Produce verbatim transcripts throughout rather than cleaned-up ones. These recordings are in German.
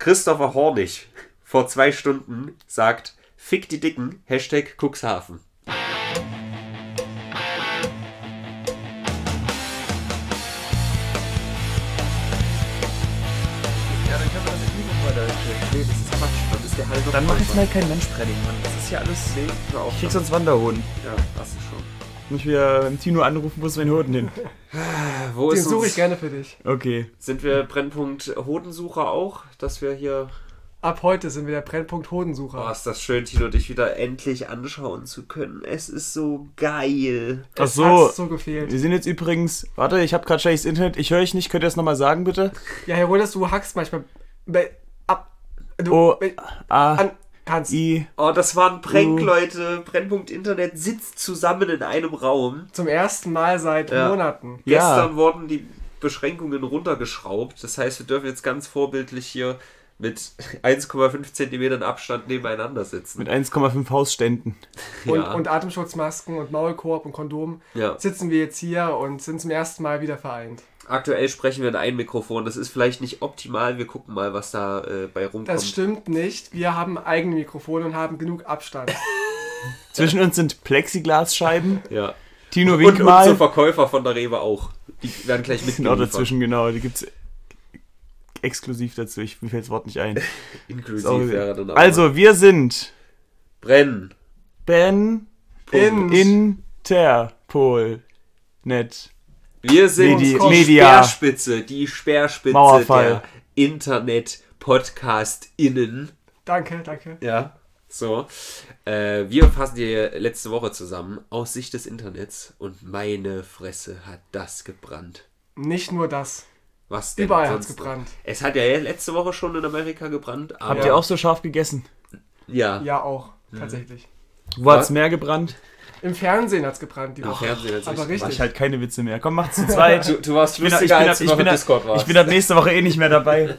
Christopher Hornig vor zwei Stunden sagt, fick die Dicken, Hashtag Cuxhaven. Nee, das ist Quatsch. Dann ist der halt Dann mach jetzt mal kein Menschpredding, Mann. Das ist ja alles... Nee, hör auf. Ich krieg sonst Wanderhoden. Ja, hast du schon. Muss ich wieder im Tino anrufen, wo ist mein Hoden hin? Wo Den ist suche uns, ich gerne für dich. Okay. Sind wir Brennpunkt Hodensucher auch? Dass wir hier... Ab heute sind wir der Brennpunkt Hodensucher. Oh, ist das schön, Tino, dich wieder endlich anschauen zu können. Es ist so geil. Ach Es so. hat's so gefehlt. Wir sind jetzt übrigens... Warte, ich habe gerade schlechtes Internet. Ich höre euch nicht. Könnt ihr das nochmal sagen, bitte? Ja, Herodes, du hackst manchmal be- ab. Du O, be- A, an kannst. I... Oh, das war ein Prank, Uh. Leute. Brennpunkt Internet sitzt zusammen in einem Raum. Zum ersten Mal seit Ja. Monaten. Ja. Gestern wurden die Beschränkungen runtergeschraubt. Das heißt, wir dürfen jetzt ganz vorbildlich hier mit eins Komma fünf Zentimetern Abstand nebeneinander sitzen. Mit eins Komma fünf Hausständen. Und, Ja. und Atemschutzmasken und Maulkorb und Kondom Ja. sitzen wir jetzt hier und sind zum ersten Mal wieder vereint. Aktuell sprechen wir in ein Mikrofon. Das ist vielleicht nicht optimal. Wir gucken mal, was da äh, bei rumkommt. Das stimmt nicht. Wir haben eigene Mikrofone und haben genug Abstand. Zwischen uns sind Plexiglasscheiben. Ja. Tino, Und wink unsere mal. Verkäufer von der Rewe auch. Die werden gleich Die sind auch mitgeliefert. dazwischen, genau. Die gibt's exklusiv dazu. Ich, mir fällt das Wort nicht ein. Inklusiv Sorry. wäre dann aber. Also, wir sind Brennen. Ben In- Interpol. Net. Wir sind Medi- die Media. Speerspitze, die Speerspitze Mauerfall. der Internet-Podcast-Innen. Danke, danke. Ja. So. Äh, wir fassen die letzte Woche zusammen aus Sicht des Internets und meine Fresse hat das gebrannt. Nicht nur das. Was denn Überall hat's sonst gebrannt. noch? Es hat ja letzte Woche schon in Amerika gebrannt. Aber Habt ihr auch so scharf gegessen? Ja. Ja, auch. Mhm. Tatsächlich. Wo hat's mehr gebrannt? Im Fernsehen hat's gebrannt die Im Woche. Fernsehen hat's Aber richtig- Mach richtig. ich halt keine Witze mehr. Komm, macht's zu zweit. Du, du warst Ich bin, ab- ich, lustiger, bin, ab- als du ich, noch bin, im ab- Discord warst. ich bin ab nächste Woche eh nicht mehr dabei.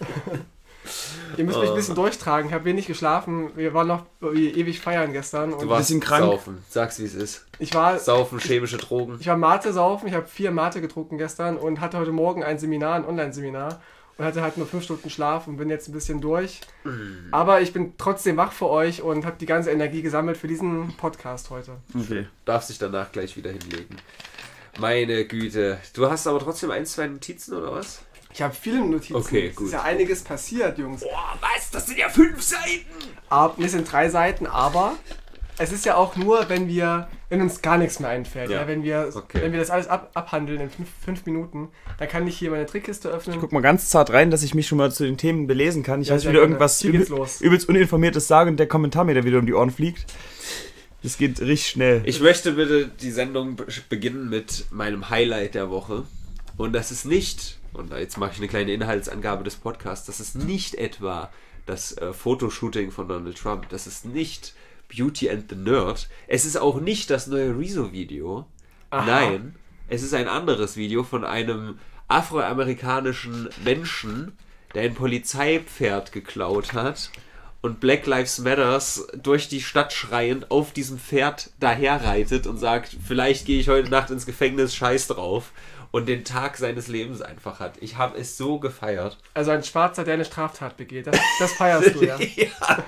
Ihr müsst mich Oh. ein bisschen durchtragen. Ich habe wenig geschlafen. Wir waren noch ewig feiern gestern. Du Und warst bisschen krank. saufen. Sag's, wie es ist. ich war, Saufen, chemische Drogen. ich war Mate saufen. Ich habe vier Mate getrunken gestern und hatte heute Morgen ein Seminar, ein Online-Seminar. Und hatte halt nur fünf Stunden Schlaf und bin jetzt ein bisschen durch. Aber ich bin trotzdem wach für euch und habe die ganze Energie gesammelt für diesen Podcast heute. Okay. Darfst dich danach gleich wieder hinlegen. Meine Güte. Du hast aber trotzdem ein, zwei Notizen, oder was? Ich habe viele Notizen. Okay, Es gut. ist ja einiges passiert, Jungs. Boah, was? Das sind ja fünf Seiten! Aber, es sind drei Seiten, aber es ist ja auch nur, wenn wir, wenn uns gar nichts mehr einfällt. Ja. Ja. wenn, wir, Okay. wenn wir das alles ab, abhandeln in fünf, fünf Minuten, dann kann ich hier meine Trickkiste öffnen. Guck mal ganz zart rein, dass ich mich schon mal zu den Themen belesen kann. Ich Ja, weiß sehr wieder gerne. irgendwas Hier geht's übel, los. übelst Uninformiertes sagen und der Kommentar mir da wieder um die Ohren fliegt. Das geht richtig schnell. Ich möchte bitte die Sendung be- beginnen mit meinem Highlight der Woche. Und das ist nicht, und jetzt mache ich eine kleine Inhaltsangabe des Podcasts, das ist nicht etwa das äh, Fotoshooting von Donald Trump. Das ist nicht Beauty and the Nerd. Es ist auch nicht das neue Rezo-Video. Aha. Nein, es ist ein anderes Video von einem afroamerikanischen Menschen, der ein Polizeipferd geklaut hat und Black Lives Matters durch die Stadt schreiend auf diesem Pferd daherreitet und sagt, vielleicht gehe ich heute Nacht ins Gefängnis, scheiß drauf. Und den Tag seines Lebens einfach hat. Ich habe es so gefeiert. Also ein Schwarzer, der eine Straftat begeht. Das, das feierst du ja. ja.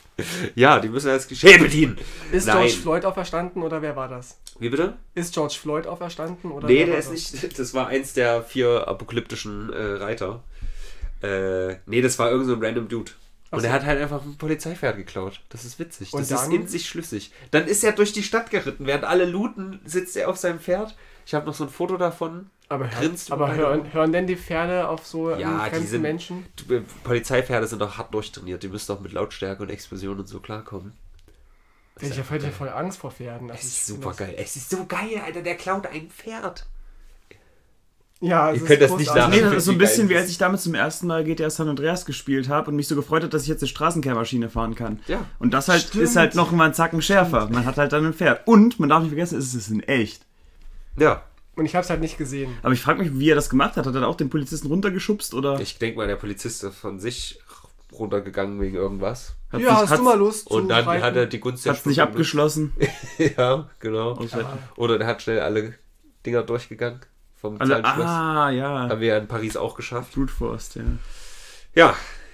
Ja, die müssen als Geschäft bedienen. Ist Nein. George Floyd auferstanden oder wer war das? Wie bitte? Ist George Floyd auferstanden? Oder Nee, wer der war ist das? nicht. Das war eins der vier apokalyptischen äh, Reiter. Äh, nee, das war irgend so ein random Dude. Und Ach so. er hat halt einfach ein Polizeipferd geklaut. Das ist witzig. Und Das ist dann? in sich schlüssig. Dann ist er durch die Stadt geritten. Während alle looten, sitzt er auf seinem Pferd. Ich habe noch so ein Foto davon. Aber, Grinst hör, aber über hören, hören denn die Pferde auf so ähm, Ja, die fremden sind- Menschen? Du, Polizeipferde sind doch hart durchtrainiert. Die müssen doch mit Lautstärke und Explosionen und so klarkommen. Das Ich ist habe heute einfach voll Angst vor Pferden. geil. Also Es ist ich super find geil. Es ist so geil, Alter. Der klaut ein Pferd. Das, ja, es Ihr ist könnt das nicht großartig. Nee, nachmachen. das ist so ein Wie geil bisschen wie das als ich damals zum ersten Mal G T A San Andreas gespielt habe und mich so gefreut hat, dass ich jetzt eine Straßenkehrmaschine fahren kann. Ja. Und das halt Stimmt. ist halt noch mal einen Zacken schärfer. Man hat halt dann ein Pferd. Und man darf nicht vergessen, es ist in echt. Ja. Und ich habe es halt nicht gesehen. Aber ich frage mich, wie er das gemacht hat. Hat er dann auch den Polizisten runtergeschubst oder? Ich denke mal, der Polizist ist von sich runtergegangen wegen irgendwas. Hat's Ja, nicht, hast hat's, du mal Lust Und zu dann reiten? hat er die Gunst der Hat's nicht Stunde abgeschlossen. genutzt. Ja, genau. Und Oder der hat schnell alle Dinger durchgegangen vom alle, Zahlenschloss. ah, ja. Haben wir ja in Paris auch geschafft. Brute Force, ja. Ja,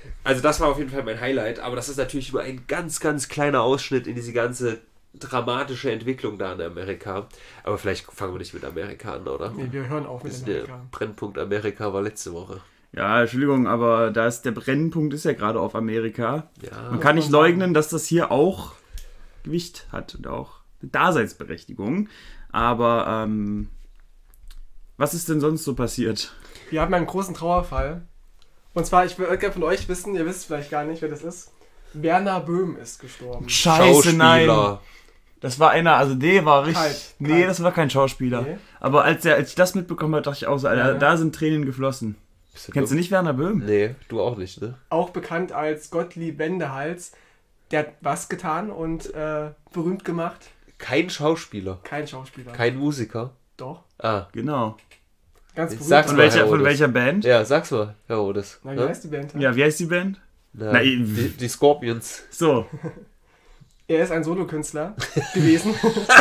Also das war auf jeden Fall mein Highlight, aber das ist natürlich nur ein ganz, ganz kleiner Ausschnitt in diese ganze dramatische Entwicklung da in Amerika. Aber vielleicht fangen wir nicht mit Amerika an, oder? Nee, wir hören auf mit Amerika. Der Brennpunkt Amerika war letzte Woche. Ja, Entschuldigung, aber da ist der Brennpunkt ist ja gerade auf Amerika. Ja. Man kann nicht leugnen, dass das hier auch Gewicht hat und auch eine Daseinsberechtigung. Aber ähm, was ist denn sonst so passiert? Wir haben einen großen Trauerfall. Und zwar, ich würde gerne von euch wissen, ihr wisst vielleicht gar nicht, wer das ist. Werner Böhm ist gestorben. Scheiße, nein. Das war einer, also der war richtig... Kalt, nee, kalt. das war kein Schauspieler. Nee. Aber als, er, als ich das mitbekommen habe, dachte ich auch so, Alter, ja. Da sind Tränen geflossen. Du Kennst du nicht Werner Böhm? Nee, du auch nicht, ne? Auch bekannt als Gottlieb Wendehals. Der hat was getan und äh, berühmt gemacht. Kein Schauspieler. Kein Schauspieler. Kein Musiker. Doch. Ah. Genau. Ganz berühmt. Sag's Von mal, welcher, Herr von Odes. welcher Band? Ja, sag's mal, Herr Odes. Na, wie ja? heißt die Band? Ja, wie heißt die Band? Na, Na, die, die Scorpions. So. Er ist ein Solokünstler gewesen.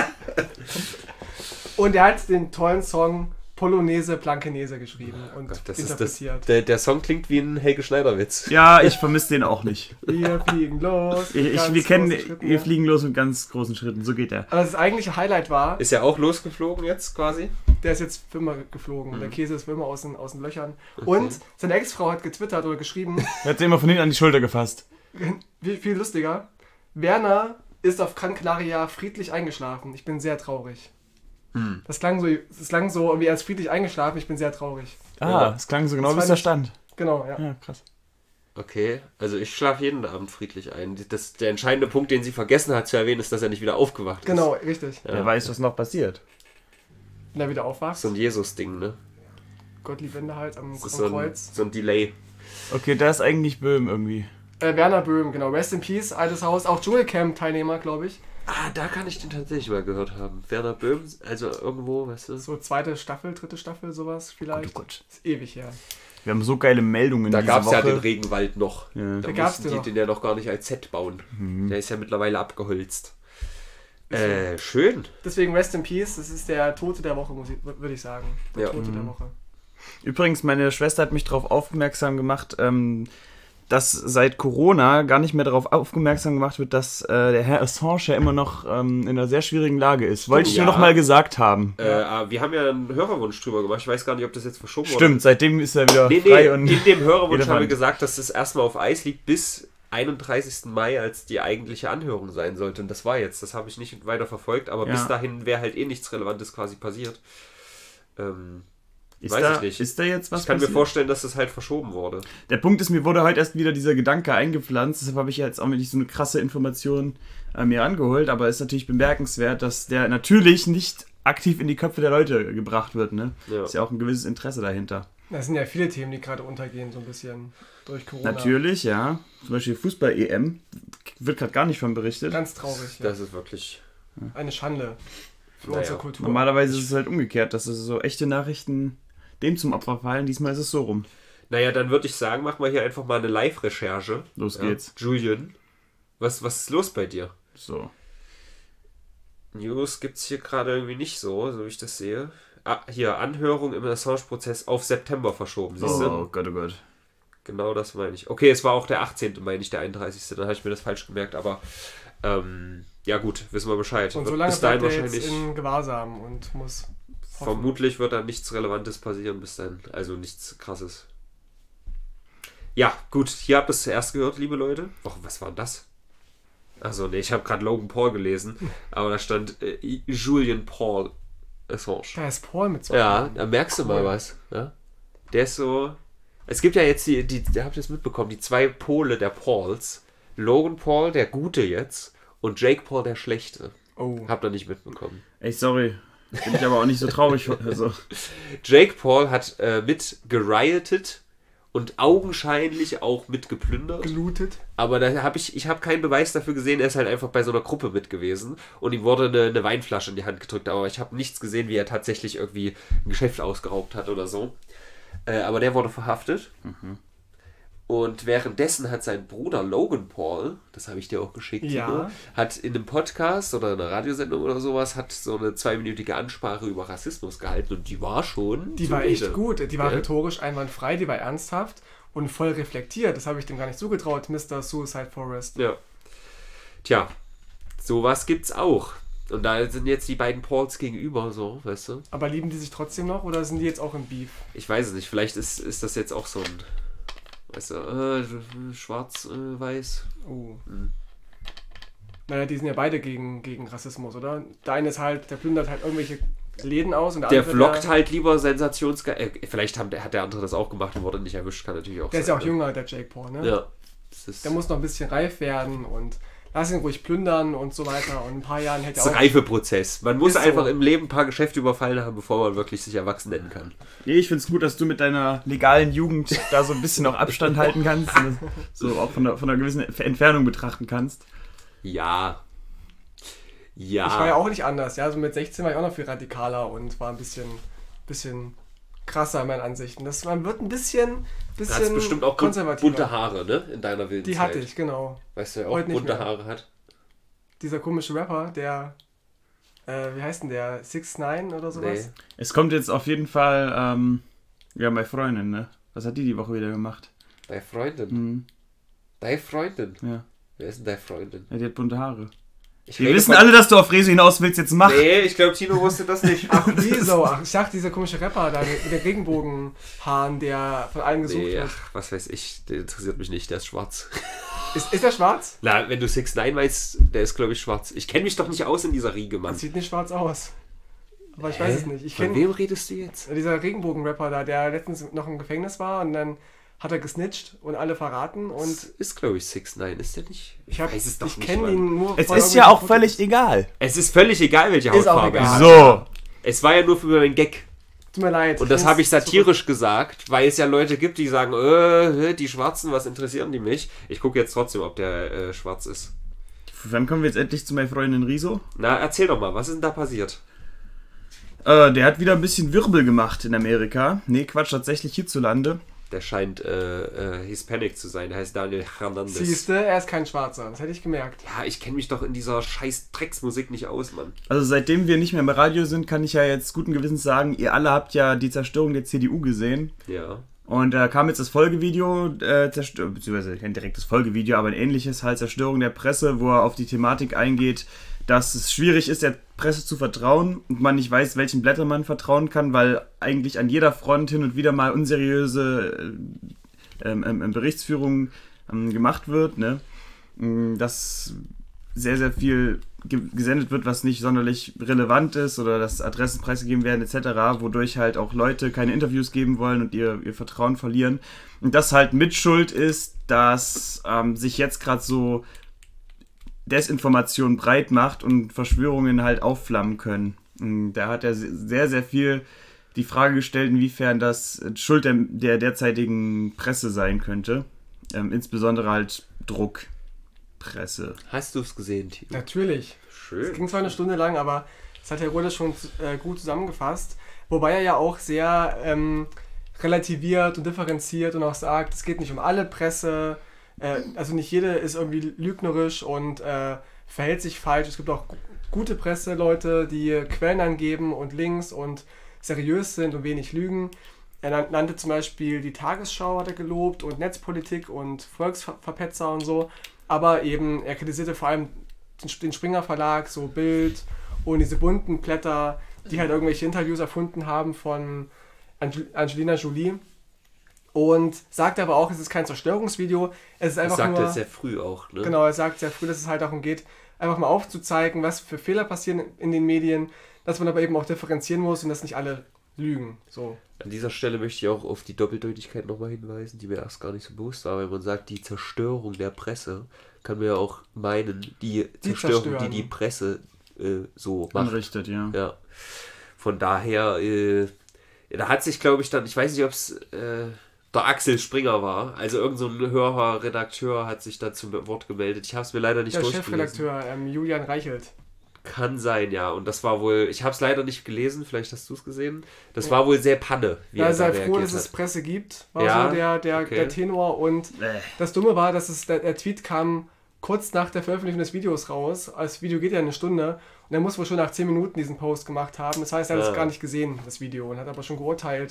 Und er hat den tollen Song Polonaise Blankenese geschrieben und Gott, das ist interpretiert. das, der, der Song klingt wie ein Helge Schneider-Witz. Ja, ich vermisse den auch nicht. Wir fliegen los. Ich, ich, wir kennen, wir fliegen los mit ganz großen Schritten, so geht er. Aber das eigentliche Highlight war, Ist er auch losgeflogen jetzt quasi? der ist jetzt für immer geflogen. Mhm. Der Käse ist für immer aus den, aus den Löchern. Okay. Und seine Ex-Frau hat getwittert oder geschrieben, Er hat sie immer von hinten an die Schulter gefasst. wie viel lustiger, Werner ist auf Gran Canaria friedlich eingeschlafen. Ich bin sehr traurig. Hm. Das klang so, das klang so, wie er ist friedlich eingeschlafen. Ich bin sehr traurig. Ah, Ja. das klang so genau, Das wie es war da nicht- stand. Genau, ja. Ja, krass. Okay, also ich schlafe jeden Abend friedlich ein. Das, der entscheidende Punkt, den sie vergessen hat zu erwähnen, ist, dass er nicht wieder aufgewacht Genau, richtig. ist. Ja. Wer weiß, was noch passiert. Wenn er wieder aufwacht, So ein Jesus-Ding, ne? Gottlieb Wendehals am, Das am ist so ein, Kreuz. so ein Delay. Okay, da ist eigentlich Böhm irgendwie. Äh, Werner Böhm, genau. Rest in Peace, altes Haus. Auch Dschungelcamp-Teilnehmer, glaube ich. Ah, da kann ich den tatsächlich mal gehört haben. Werner Böhm, also irgendwo, weißt du? So zweite Staffel, dritte Staffel, sowas vielleicht. Oh Gott. Ist ewig her. Wir haben so geile Meldungen Da diese gab es ja Woche. den Regenwald noch. Ja. Da Da gab's mussten den die noch. den ja noch gar nicht als Set bauen. Mhm. Der ist ja mittlerweile abgeholzt. Äh, schön. Deswegen Rest in Peace, das ist der Tote der Woche, muss ich, würde ich sagen. Der Ja. Tote Mhm. der Woche. Übrigens, meine Schwester hat mich darauf aufmerksam gemacht, ähm, dass seit Corona gar nicht mehr darauf aufmerksam gemacht wird, dass äh, der Herr Assange ja immer noch ähm, in einer sehr schwierigen Lage ist. Wollte ich Ja. nur noch mal gesagt haben. Äh, ah, wir haben ja einen Hörerwunsch drüber gemacht. Ich weiß gar nicht, ob das jetzt verschoben wurde. Stimmt, seitdem ist er wieder Nee, frei nee, und in dem Hörerwunsch Elefant. haben wir gesagt, dass das erstmal auf Eis liegt bis einunddreißigsten Mai als die eigentliche Anhörung sein sollte. Und das war jetzt. Das habe ich nicht weiter verfolgt, aber Ja. bis dahin wäre halt eh nichts Relevantes quasi passiert. Ähm, ist weiß da, ich nicht. Ist da jetzt was ich kann passiert? mir vorstellen, dass das halt verschoben wurde. Der Punkt ist, mir wurde heute erst wieder dieser Gedanke eingepflanzt, deshalb habe ich jetzt auch nicht so eine krasse Information äh, mir angeholt, aber es ist natürlich bemerkenswert, dass der natürlich nicht aktiv in die Köpfe der Leute gebracht wird, ne? Ja. Ist ja auch ein gewisses Interesse dahinter. Das sind ja viele Themen, die gerade untergehen, so ein bisschen durch Corona. Natürlich, ja. Zum Beispiel Fußball-E M wird gerade gar nicht von berichtet. Ganz traurig. Ja. Das ist wirklich... Eine Schande für Naja. unsere Kultur. Normalerweise ist es halt umgekehrt, dass es so echte Nachrichten dem zum Opfer fallen. Diesmal ist es so rum. Naja, dann würde ich sagen, machen wir hier einfach mal eine Live-Recherche. Los Ja. geht's. Julian, was, was ist los bei dir? So. News gibt's hier gerade irgendwie nicht so, so wie ich das sehe. Ah, hier, Anhörung im Assange-Prozess auf September verschoben, siehst du? Oh Gott, oh Gott. Genau das meine ich. Okay, es war auch der achtzehnte Mai, nicht der einunddreißigste Dann habe ich mir das falsch gemerkt, aber ähm, ja gut, wissen wir Bescheid. Und Wird so lange bis dahin bleibt er jetzt wahrscheinlich, in Gewahrsam und muss hoffen. vermutlich wird da nichts Relevantes passieren bis dann. Also nichts Krasses. Ja, gut, hier habt ihr es zuerst gehört, liebe Leute. Och, was war denn das? Also nee, ich habe gerade Logan Paul gelesen, aber da stand äh, Julian Paul Assange. Da ist Paul mit zwei. Ja, da merkst du mal Cool. was. Ja? Der ist so. Es gibt ja jetzt die, die, da habt ihr es mitbekommen, die zwei Pole der Pauls. Logan Paul, der Gute jetzt, und Jake Paul, der Schlechte. Oh. Habt ihr nicht mitbekommen. Ey, sorry. Bin ich aber auch nicht so traurig. Also. Jake Paul hat äh, mit geriotet und augenscheinlich auch mit geplündert. Gelootet. Aber da habe ich, ich habe keinen Beweis dafür gesehen, er ist halt einfach bei so einer Gruppe mit gewesen und ihm wurde eine, eine Weinflasche in die Hand gedrückt, aber ich habe nichts gesehen, wie er tatsächlich irgendwie ein Geschäft ausgeraubt hat oder so. Äh, aber der wurde verhaftet. Mhm. Und währenddessen hat sein Bruder Logan Paul, das habe ich dir auch geschickt, Ja. Timo, hat in einem Podcast oder einer Radiosendung oder sowas, hat so eine zweiminütige Ansprache über Rassismus gehalten und die war schon Die war solide. echt gut. Die war Ja. rhetorisch einwandfrei, die war ernsthaft. und voll reflektiert. Das habe ich dem gar nicht zugetraut, Mister Suicide Forest. Ja. Tja, sowas gibt's auch. Und da sind jetzt die beiden Pauls gegenüber, so, weißt du? Aber lieben die sich trotzdem noch oder sind die jetzt auch im Beef? Ich weiß es nicht, vielleicht ist, ist das jetzt auch so ein, weißt du, äh, schwarz, äh, weiß. Oh. Hm. Naja, die sind ja beide gegen, gegen Rassismus, oder? Der eine ist halt, der plündert halt irgendwelche Läden aus und der, Der andere... vloggt der, halt lieber sensationsgeil. Äh, vielleicht haben, hat der andere das auch gemacht und wurde nicht erwischt, kann natürlich auch Der ist sein. ja auch jünger, der Jake Paul, ne? Ja. Das ist Der muss noch ein bisschen reif werden und lass ihn ruhig plündern und so weiter. Und in ein paar Jahren hätte das er ist auch... ein Reifeprozess. Man muss Ist so. einfach im Leben ein paar Geschäfte überfallen haben, bevor man wirklich sich erwachsen nennen kann. Nee, ich find's gut, dass du mit deiner legalen Jugend da so ein bisschen auch Abstand halten kannst und das so auch von, der, von einer gewissen Entfernung betrachten kannst. Ja. Ja. Ich war ja auch nicht anders, ja. Also mit sechzehn war ich auch noch viel radikaler und war ein bisschen, bisschen krasser in meinen Ansichten. Das, man wird ein bisschen, Du bisschen hast bestimmt auch konservativer. bunte Haare, ne? In deiner wilden Die Zeit. hatte ich, genau. Weißt du, wer auch Heute nicht bunte mehr. Haare hat? Dieser komische Rapper, der, äh, wie heißt denn der? six ix oder sowas? Nee. Es kommt jetzt auf jeden Fall, ähm, ja, meine Freundin, ne? Was hat die die Woche wieder gemacht? Deine Freundin. Hm, Deine Freundin. ja. Wer ist denn deine Freundin? ja, die hat bunte Haare. Ich Wir rede wissen von- alle, dass du auf Rezo hinaus willst, jetzt mach! Nee, ich glaube, Tino wusste das nicht. Ach, wieso? Ach, ich dachte, dieser komische Rapper da mit den Regenbogenhaaren, der von allen gesucht Nee, wird. ach, was weiß ich, der interessiert mich nicht, der ist schwarz. Ist, ist der schwarz? Na, wenn du six ix weißt, der ist, glaube ich, schwarz. Ich kenne mich doch nicht aus in dieser Riege, Mann. Das sieht nicht schwarz aus. Aber ich Hä? weiß es nicht. Ich Von kenne wem redest du jetzt? dieser Regenbogen-Rapper da, der letztens noch im Gefängnis war und dann hat er gesnitcht und alle verraten und Das ist, glaube ich, six ix ist der nicht? ich, hab, weiß es doch ich nicht, kenne Mann. ihn nur Es von ist ja auch irgendwelchen völlig Fotos. egal. Es ist völlig egal, welche Ist auch Hautfarbe er egal. hat. So. Es war ja nur für meinen Gag. Tut mir leid. Und das find's habe ich super- satirisch gesagt, weil es ja Leute gibt, die sagen, äh, die Schwarzen, was interessieren die mich? Ich gucke jetzt trotzdem, ob der äh, schwarz ist. Wann kommen wir jetzt endlich zu meiner Freundin Riso? Na, erzähl doch mal, was ist denn da passiert? Äh, der hat wieder ein bisschen Wirbel gemacht in Amerika. Nee, Quatsch, tatsächlich hierzulande. Der scheint äh, äh, Hispanic zu sein, der heißt Daniel Hernandez. Siehste, er ist kein Schwarzer. Das hätte ich gemerkt. Ja, ich kenne mich doch in dieser scheiß Drecksmusik nicht aus, Mann. Also seitdem wir nicht mehr im Radio sind, kann ich ja jetzt guten Gewissens sagen, ihr alle habt ja die Zerstörung der C D U gesehen. Ja. Und da kam jetzt das Folgevideo, äh, Zerstör- beziehungsweise kein direktes Folgevideo, aber ein ähnliches, halt Zerstörung der Presse, wo er auf die Thematik eingeht, dass es schwierig ist, der Presse zu vertrauen und man nicht weiß, welchen Blättern man vertrauen kann, weil eigentlich an jeder Front hin und wieder mal unseriöse äh, ähm, ähm, Berichtsführung ähm, gemacht wird, ne? Dass sehr, sehr viel ge- gesendet wird, was nicht sonderlich relevant ist oder dass Adressen preisgegeben werden et cetera, wodurch halt auch Leute keine Interviews geben wollen und ihr, ihr Vertrauen verlieren. Und das halt Mitschuld ist, dass ähm, sich jetzt gerade so Desinformation breit macht und Verschwörungen halt aufflammen können. Und da hat er sehr, sehr viel die Frage gestellt, inwiefern das Schuld der, der derzeitigen Presse sein könnte. Ähm, insbesondere halt Druckpresse. Hast du es gesehen, Tino? Natürlich. Es Schön. ging zwar eine Stunde lang, aber das hat Herr Ruhle schon äh, gut zusammengefasst. Wobei er ja auch sehr ähm, relativiert und differenziert und auch sagt, es geht nicht um alle Presse. Äh, also nicht jede ist irgendwie lügnerisch und äh, verhält sich falsch. Es gibt auch gu- gute Presseleute, die Quellen angeben und Links und seriös sind und wenig lügen. Er nan- nannte zum Beispiel die Tagesschau, hat er gelobt, und Netzpolitik und Volksverpetzer und so. Aber eben, er kritisierte vor allem den, den Springer Verlag, so Bild und diese bunten Blätter, die halt irgendwelche Interviews erfunden haben von Angel- Angelina Jolie. Und sagte aber auch, es ist kein Zerstörungsvideo, es ist Das einfach sagt nur... er sehr früh auch, ne? Genau, er sagt sehr früh, dass es halt darum geht, einfach mal aufzuzeigen, was für Fehler passieren in den Medien, dass man aber eben auch differenzieren muss und dass nicht alle lügen. So. An dieser Stelle möchte ich auch auf die Doppeldeutigkeit nochmal hinweisen, die mir erst gar nicht so bewusst war. Wenn man sagt, die Zerstörung der Presse, kann man ja auch meinen, die, Die Zerstörung, die zerstören. die Presse äh, so macht. Anrichtet, ja. Ja. Von daher, äh, da hat sich, glaube ich, dann, ich weiß nicht, ob es äh, der Axel Springer war, also irgend so ein Hörer, Redakteur hat sich da zu Wort gemeldet. Ich habe es mir leider nicht Der durchgelesen. Chefredakteur ähm, Julian Reichelt. Kann sein, ja. Und das war wohl, ich habe es leider nicht gelesen, vielleicht hast du es gesehen. Das war wohl sehr Panne, wie Ja, er da sei froh, reagiert dass es hat. Presse gibt, war Ja, so der, der, okay. der Tenor. Und Äh. das Dumme war, dass es, der, der Tweet kam kurz nach der Veröffentlichung des Videos raus. Das Video geht ja eine Stunde. Und er muss wohl schon nach zehn Minuten diesen Post gemacht haben. Das heißt, er hat Ah. es gar nicht gesehen, das Video. Und hat aber schon geurteilt, wie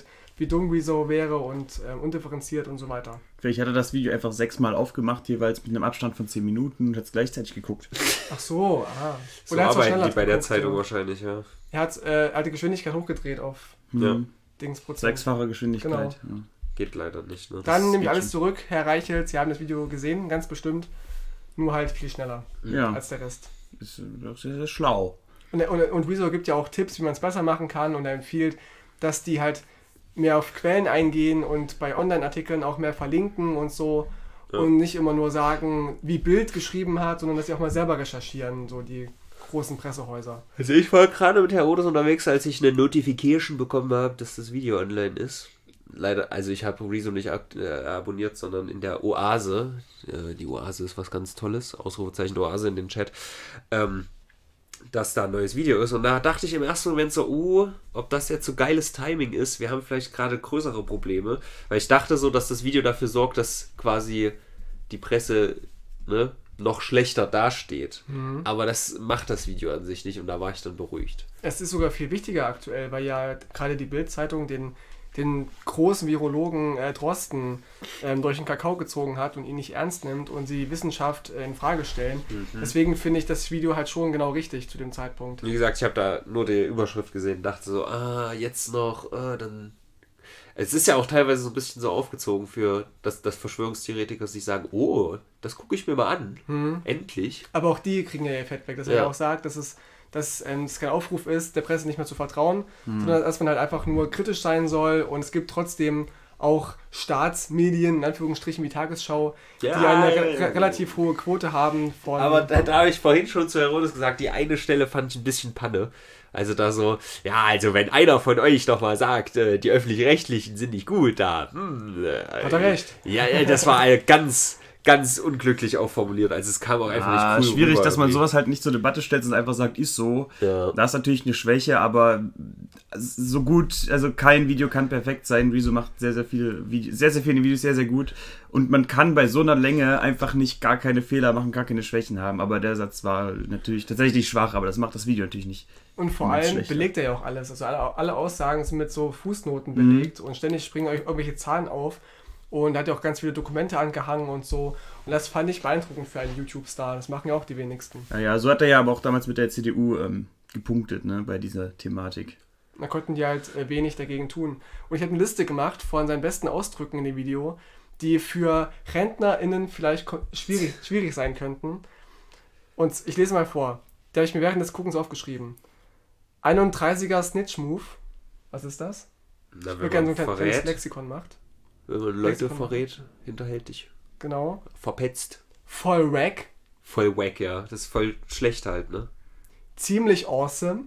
wie dumm Rezo wäre und ähm, undifferenziert und so weiter. Vielleicht hat er das Video einfach sechsmal aufgemacht, jeweils mit einem Abstand von zehn Minuten und hat es gleichzeitig geguckt. Ach so, aha. So Oder er hat's auch arbeiten schneller die bei der geguckt, Zeitung ja. wahrscheinlich, ja. Er hat, äh, er hat die Geschwindigkeit hochgedreht auf Ja. Dingsprozent. Sechsfache Geschwindigkeit. Genau. Ja. Geht leider nicht, ne? Dann nehme ich geht alles schon. zurück, Herr Reichelt, Sie haben das Video gesehen, ganz bestimmt. Nur halt viel schneller Ja, als der Rest. ist äh, doch sehr, sehr schlau. Und, und, und Rezo gibt ja auch Tipps, wie man es besser machen kann und er empfiehlt, dass die halt mehr auf Quellen eingehen und bei Online-Artikeln auch mehr verlinken und so Ja. und nicht immer nur sagen, wie Bild geschrieben hat, sondern dass sie auch mal selber recherchieren, so die großen Pressehäuser. Also ich war gerade mit Herr Odes unterwegs, als ich eine Notification bekommen habe, dass das Video online ist. Leider, also ich habe Rezo nicht ab, äh, abonniert, sondern in der Oase. Äh, die Oase ist was ganz Tolles. Ausrufezeichen Oase in den Chat. Ähm, dass da ein neues Video ist. Und da dachte ich im ersten Moment so, uh, ob das jetzt so geiles Timing ist. Wir haben vielleicht gerade größere Probleme. Weil ich dachte so, dass das Video dafür sorgt, dass quasi die Presse, ne, noch schlechter dasteht. Mhm. Aber das macht das Video an sich nicht und da war ich dann beruhigt. Es ist sogar viel wichtiger aktuell, weil ja gerade die Bild-Zeitung den, den großen Virologen äh, Drosten ähm, durch den Kakao gezogen hat und ihn nicht ernst nimmt und sie die Wissenschaft äh, in Frage stellen. Mhm. Deswegen finde ich das Video halt schon genau richtig zu dem Zeitpunkt. Wie gesagt, ich habe da nur die Überschrift gesehen, dachte so, ah, jetzt noch, äh, dann... Es ist ja auch teilweise so ein bisschen so aufgezogen für, dass, dass Verschwörungstheoretiker sich sagen, oh, das gucke ich mir mal an. Mhm. Endlich. Aber auch die kriegen ja ihr Fett weg, dass er Ja. ja auch sagt, dass es, dass ähm, es kein Aufruf ist, der Presse nicht mehr zu vertrauen, sondern dass man halt einfach nur kritisch sein soll und es gibt trotzdem auch Staatsmedien, in Anführungsstrichen wie Tagesschau, Ja, die eine ja, re ja. relativ hohe Quote haben von... Aber da, da habe ich vorhin schon zu Herodes gesagt, die eine Stelle fand ich ein bisschen Panne. Also da so, ja, also wenn einer von euch doch mal sagt, äh, die Öffentlich-Rechtlichen sind nicht gut, da... Hm, äh, Hat er recht. Ja, ja, das war äh, ganz... ganz unglücklich auch formuliert. Also es kam auch einfach Ah, nicht cool schwierig, rüber dass man irgendwie. sowas halt nicht zur Debatte stellt und einfach sagt, ist so. Ja. Das ist natürlich eine Schwäche, aber so gut, also kein Video kann perfekt sein. Rezo macht sehr, sehr viele Videos, sehr, sehr viele Videos sehr, sehr gut. Und man kann bei so einer Länge einfach nicht gar keine Fehler machen, gar keine Schwächen haben. Aber der Satz war natürlich tatsächlich schwach, aber das macht das Video natürlich nicht. Und vor Immer allem schlechter. belegt er ja auch alles. Also alle, alle Aussagen sind mit so Fußnoten Mhm. belegt und ständig springen euch irgendwelche Zahlen auf. Und er hat ja auch ganz viele Dokumente angehangen und so. Und das fand ich beeindruckend für einen YouTube-Star. Das machen ja auch die wenigsten. Naja, so hat er ja aber auch damals mit der C D U ähm, gepunktet, ne, bei dieser Thematik. Da konnten die halt äh, wenig dagegen tun. Und ich habe eine Liste gemacht von seinen besten Ausdrücken in dem Video, die für RentnerInnen vielleicht ko- schwierig, schwierig sein könnten. Und ich lese mal vor. Die habe ich mir während des Guckens aufgeschrieben. einunddreißiger Snitch-Move. Was ist das? Na, Ich wenn würde gerne so man ein kleines- kleines verrät, Lexikon macht. wenn man Leute Lexikon. verrät, hinterhältig, Genau. verpetzt. Voll wack. Voll wack, ja. Das ist voll schlecht halt, ne? Ziemlich awesome.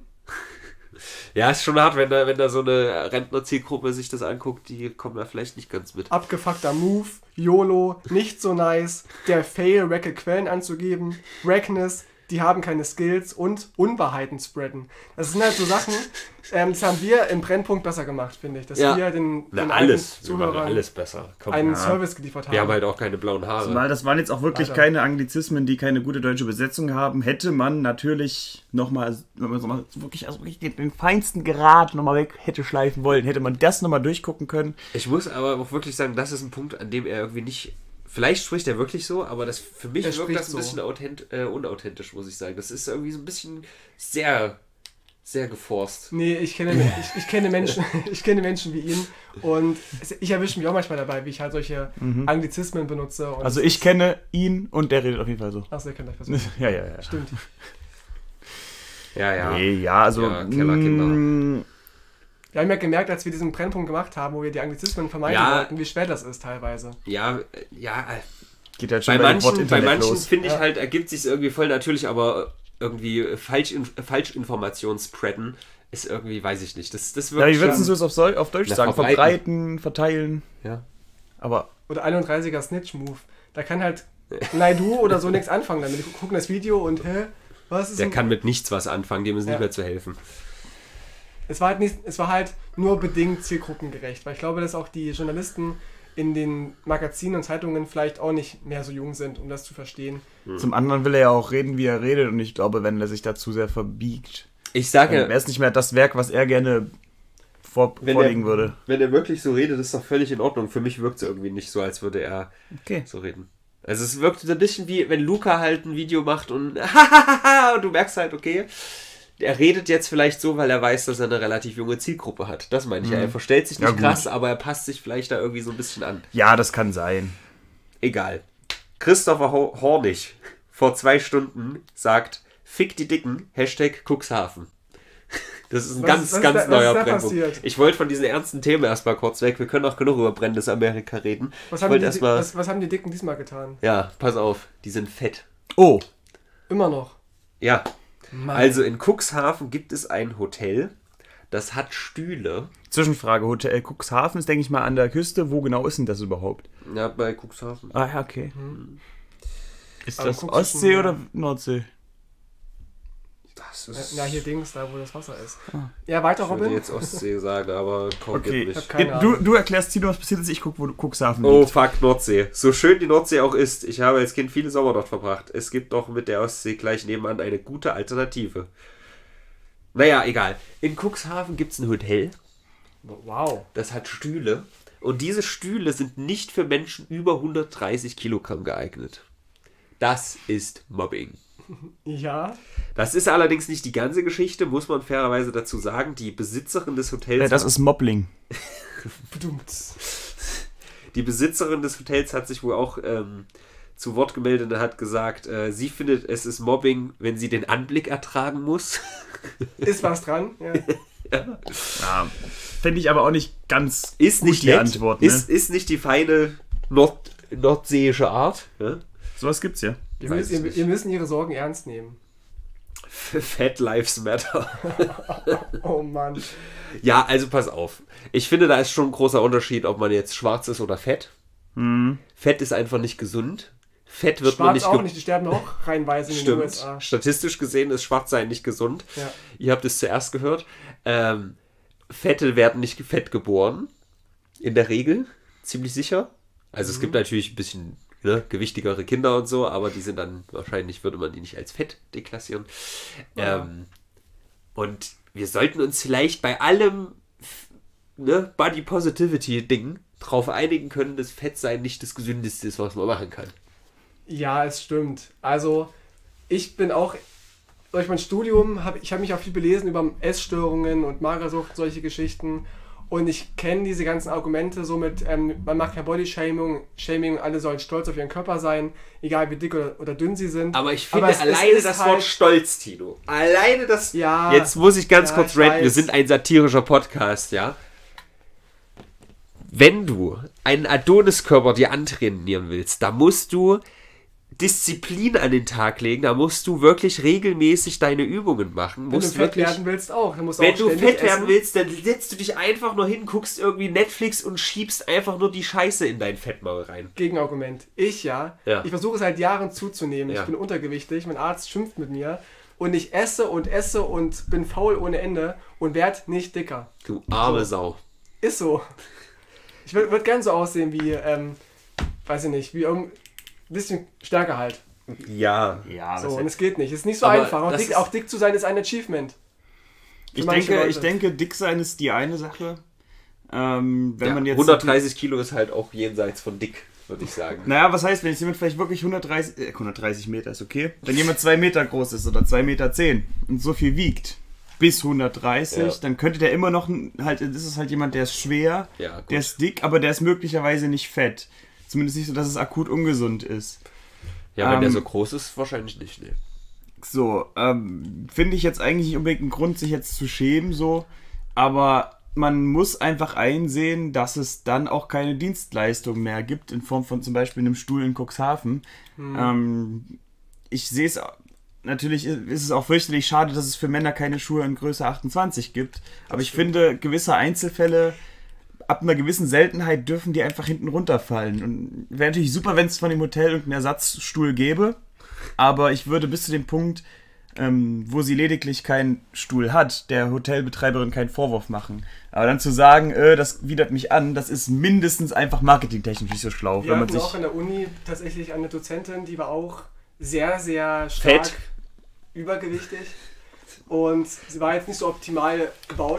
Ja, ist schon hart, wenn da, wenn da so eine Rentnerzielgruppe sich das anguckt, die kommen da vielleicht nicht ganz mit. Abgefuckter Move. YOLO. Nicht so nice. Der Fail, wacke Quellen anzugeben. Wackness. Die haben keine Skills und Unwahrheiten spreaden. Das sind halt so Sachen, ähm, das haben wir im Brennpunkt besser gemacht, finde ich. Dass Ja. wir den, Na, den alles. alten Wir machen Zuhörern alles besser. Komm. einen Ja. Service geliefert haben. Wir haben halt auch keine blauen Haare. Zumal das waren jetzt auch wirklich Leider. keine Anglizismen, die keine gute deutsche Übersetzung haben. Hätte man natürlich nochmal, wenn man so mal wirklich, also wirklich den, den feinsten Grad nochmal weg hätte schleifen wollen, hätte man das nochmal durchgucken können. Ich muss aber auch wirklich sagen, das ist ein Punkt, an dem er irgendwie nicht... Vielleicht spricht er wirklich so, aber das für mich Er wirkt spricht das ein so. bisschen authent, äh, unauthentisch, muss ich sagen. Das ist irgendwie so ein bisschen sehr, sehr geforst. Nee, ich kenne, ich, ich kenne Menschen, ich kenne Menschen wie ihn und es- ich erwische mich auch manchmal dabei, wie ich halt solche Anglizismen benutze. Und Also ich kenne ihn und der redet auf jeden Fall so. Achso, ihr kennt euch persönlich. Ja, ja, ja. Stimmt. Ja, ja. Nee, ja, also. Ja, Kellerkinder. mm, Wir haben ja gemerkt, als wir diesen Brennpunkt gemacht haben, wo wir die Anglizismen vermeiden Ja. wollten, wie schwer das ist teilweise. Ja, äh, ja. äh, Geht halt schon Bei bei, dem manchen, Wort bei Internet manchen los. finde ich Ja. halt, ergibt sich irgendwie voll natürlich, aber irgendwie Falsch, Falschinformation spreaden ist irgendwie, weiß ich nicht. Das, das Ja, wirkt wie würdest schon- du es auf, Sol- auf Deutsch Na, sagen? verbreiten. Verbreiten, verteilen. Ja. Aber Oder einunddreißiger Snitch-Move. Da kann halt Naidu oder so nichts anfangen damit. Die gucken das Video und, hä? Was ist Der denn- kann mit nichts was anfangen, dem ist Ja. nicht mehr zu helfen. Es war, halt nicht, es war halt nur bedingt zielgruppengerecht, weil ich glaube, dass auch die Journalisten in den Magazinen und Zeitungen vielleicht auch nicht mehr so jung sind, um das zu verstehen. zum anderen will er ja auch reden, wie er redet. Und ich glaube, wenn er sich da zu sehr verbiegt, Ich dann sage, wäre es nicht mehr das Werk, was er gerne vor, wenn vorliegen er, würde. Wenn er wirklich so redet, ist doch völlig in Ordnung. Für mich wirkt es irgendwie nicht so, als würde er Okay. so reden. Also es wirkt so ein bisschen wie, wenn Luca halt ein Video macht und und du merkst halt, okay, er redet jetzt vielleicht so, weil er weiß, dass er eine relativ junge Zielgruppe hat. Das meine ich. Mhm. Er verstellt sich nicht Ja, krass, aber er passt sich vielleicht da irgendwie so ein bisschen an. Ja, das kann sein. Egal. Christopher Ho- Hornig vor zwei Stunden sagt, fick die Dicken, Hashtag Cuxhaven. Das ist ein Was ganz, ist- was ganz ist da- was neuer ist da Brennpunkt. passiert? Ich wollte von diesen ernsten Themen erstmal kurz weg. Wir können auch genug über brennendes Amerika reden. Was ich haben, wollte die, erstmal. was, was haben die Dicken diesmal getan? Ja, pass auf, die sind fett. Oh, Immer noch. Ja, Mann. also in Cuxhaven gibt es ein Hotel, das hat Stühle. Zwischenfrage. Hotel Cuxhaven ist, denke ich mal, an der Küste. Wo genau ist denn das überhaupt? Ja, bei Cuxhaven. Ah, ja, okay. Ist Aber das guckst du Ostsee schon, oder ja. Nordsee? Das ist. Ja, hier Dings, da wo das Wasser ist. Ja, weiter, Ich würde Robin. jetzt Ostsee sagen, aber komm, Okay, geht hab nicht. keine du, Ahnung. du erklärst Tino, was passiert ist. Ich gucke, wo Cuxhaven Oh liegt. fuck, Nordsee. So schön die Nordsee auch ist, ich habe als Kind viele Sommer dort verbracht. Es gibt doch mit der Ostsee gleich nebenan eine gute Alternative. Naja, egal. In Cuxhaven gibt es ein Hotel, Wow. das hat Stühle. Und diese Stühle sind nicht für Menschen über hundertdreißig Kilogramm geeignet. Das ist Mobbing. Ja. Das ist allerdings nicht die ganze Geschichte, muss man fairerweise dazu sagen. Die Besitzerin des Hotels... Ja, das ist Mobbling. Bedummt. Die Besitzerin des Hotels hat sich wohl auch ähm, zu Wort gemeldet und hat gesagt, äh, sie findet, es ist Mobbing, wenn sie den Anblick ertragen muss. Ist was dran. Ja. Ja, finde ich aber auch nicht ganz Ist gut nicht die nett, Antwort. Ne? ist, ist nicht die feine Nord nordseeische Art. Ja? Sowas gibt's ja. Ihr, Weiß müsst, ich ihr, nicht. ihr müssen ihre Sorgen ernst nehmen. Fat Lives Matter. Oh Mann. Ja, also pass auf. Ich finde, da ist schon ein großer Unterschied, ob man jetzt schwarz ist oder fett. Mhm. Fett ist einfach nicht gesund. Fett wird man Schwarz nicht auch ge- nicht, die sterben auch reihenweise in den Stimmt. U S A. Statistisch gesehen ist Schwarzsein nicht gesund. Ja. Ihr habt es zuerst gehört. Ähm, Fette werden nicht fett geboren. In der Regel. Ziemlich sicher. Also es gibt natürlich ein bisschen ne, gewichtigere Kinder und so, aber die sind dann, wahrscheinlich würde man die nicht als fett deklassieren. Ja. Ähm, und wir sollten uns vielleicht bei allem f- ne, Body Positivity Ding drauf einigen können, dass Fettsein nicht das Gesündeste ist, was man machen kann. Ja, es stimmt. Also, ich bin auch, durch mein Studium, habe ich habe mich auch viel belesen über Essstörungen und Magersucht, solche Geschichten. Und ich kenne diese ganzen Argumente so mit, ähm, man macht kein Body-Shaming, Shaming, alle sollen stolz auf ihren Körper sein, egal wie dick oder, oder dünn sie sind. Aber ich finde Aber es- es alleine ist das halt- Wort Stolz, Tino. Alleine das... Ja, Jetzt muss ich ganz ja, kurz ich ranten, wir weiß. sind ein satirischer Podcast, ja? Wenn du einen Adoniskörper dir antrainieren willst, da musst du Disziplin an den Tag legen, da musst du wirklich regelmäßig deine Übungen machen. wenn du Musst fett wirklich, werden willst auch. Dann musst wenn auch du ständig fett werden essen. willst, dann setzt du dich einfach nur hin, guckst irgendwie Netflix und schiebst einfach nur die Scheiße in dein Fettmaul rein. Gegenargument. Ich ja. Ja. Ich versuche seit Jahren zuzunehmen. Ja. Ich bin untergewichtig. Mein Arzt schimpft mit mir. Und ich esse und esse und bin faul ohne Ende und werde nicht dicker. Du arme Sau. Ist so. Ich würde würd gern so aussehen wie, ähm, weiß ich nicht, wie irgendein bisschen stärker halt. Ja. Ja, So, und es geht nicht. Es ist nicht so Aber einfach. Auch das dick, ist- auch dick zu sein ist ein Achievement. Für ich, manche denke, Leute. ich denke, dick sein ist die eine Sache. Ähm, wenn Ja, man jetzt hundertdreißig Kilo ist halt auch jenseits von dick, würde ich sagen. Naja, was heißt, wenn jetzt jemand vielleicht wirklich hundertdreißig, äh, hundertdreißig Meter ist okay? Wenn jemand zwei Meter groß ist oder zwei Meter zehn und so viel wiegt, bis hundertdreißig, Ja. dann könnte der immer noch, ein- halt, das ist halt jemand, der ist schwer, Ja, gut. der ist dick, aber der ist möglicherweise nicht fett. Zumindest nicht so, dass es akut ungesund ist. Ja, wenn der Ähm, so groß ist, wahrscheinlich nicht, ne. So, ähm, finde ich jetzt eigentlich nicht unbedingt einen Grund, sich jetzt zu schämen, so, aber man muss einfach einsehen, dass es dann auch keine Dienstleistung mehr gibt, in Form von zum Beispiel einem Stuhl in Cuxhaven. Ähm, ich sehe es, natürlich ist es auch fürchterlich schade, dass es für Männer keine Schuhe in Größe achtundzwanzig gibt, aber ich finde, gewisse Einzelfälle, ab einer gewissen Seltenheit dürfen die einfach hinten runterfallen. Und wäre natürlich super, wenn es von dem Hotel irgendeinen Ersatzstuhl gäbe, aber ich würde bis zu dem Punkt, ähm, wo sie lediglich keinen Stuhl hat, der Hotelbetreiberin keinen Vorwurf machen. Aber dann zu sagen, äh, das widert mich an, das ist mindestens einfach marketingtechnisch nicht so schlau. Wir wenn man hatten sich auch in der Uni tatsächlich eine Dozentin, die war auch sehr, sehr stark Fett. übergewichtig. Und sie war jetzt nicht so optimal gebaut.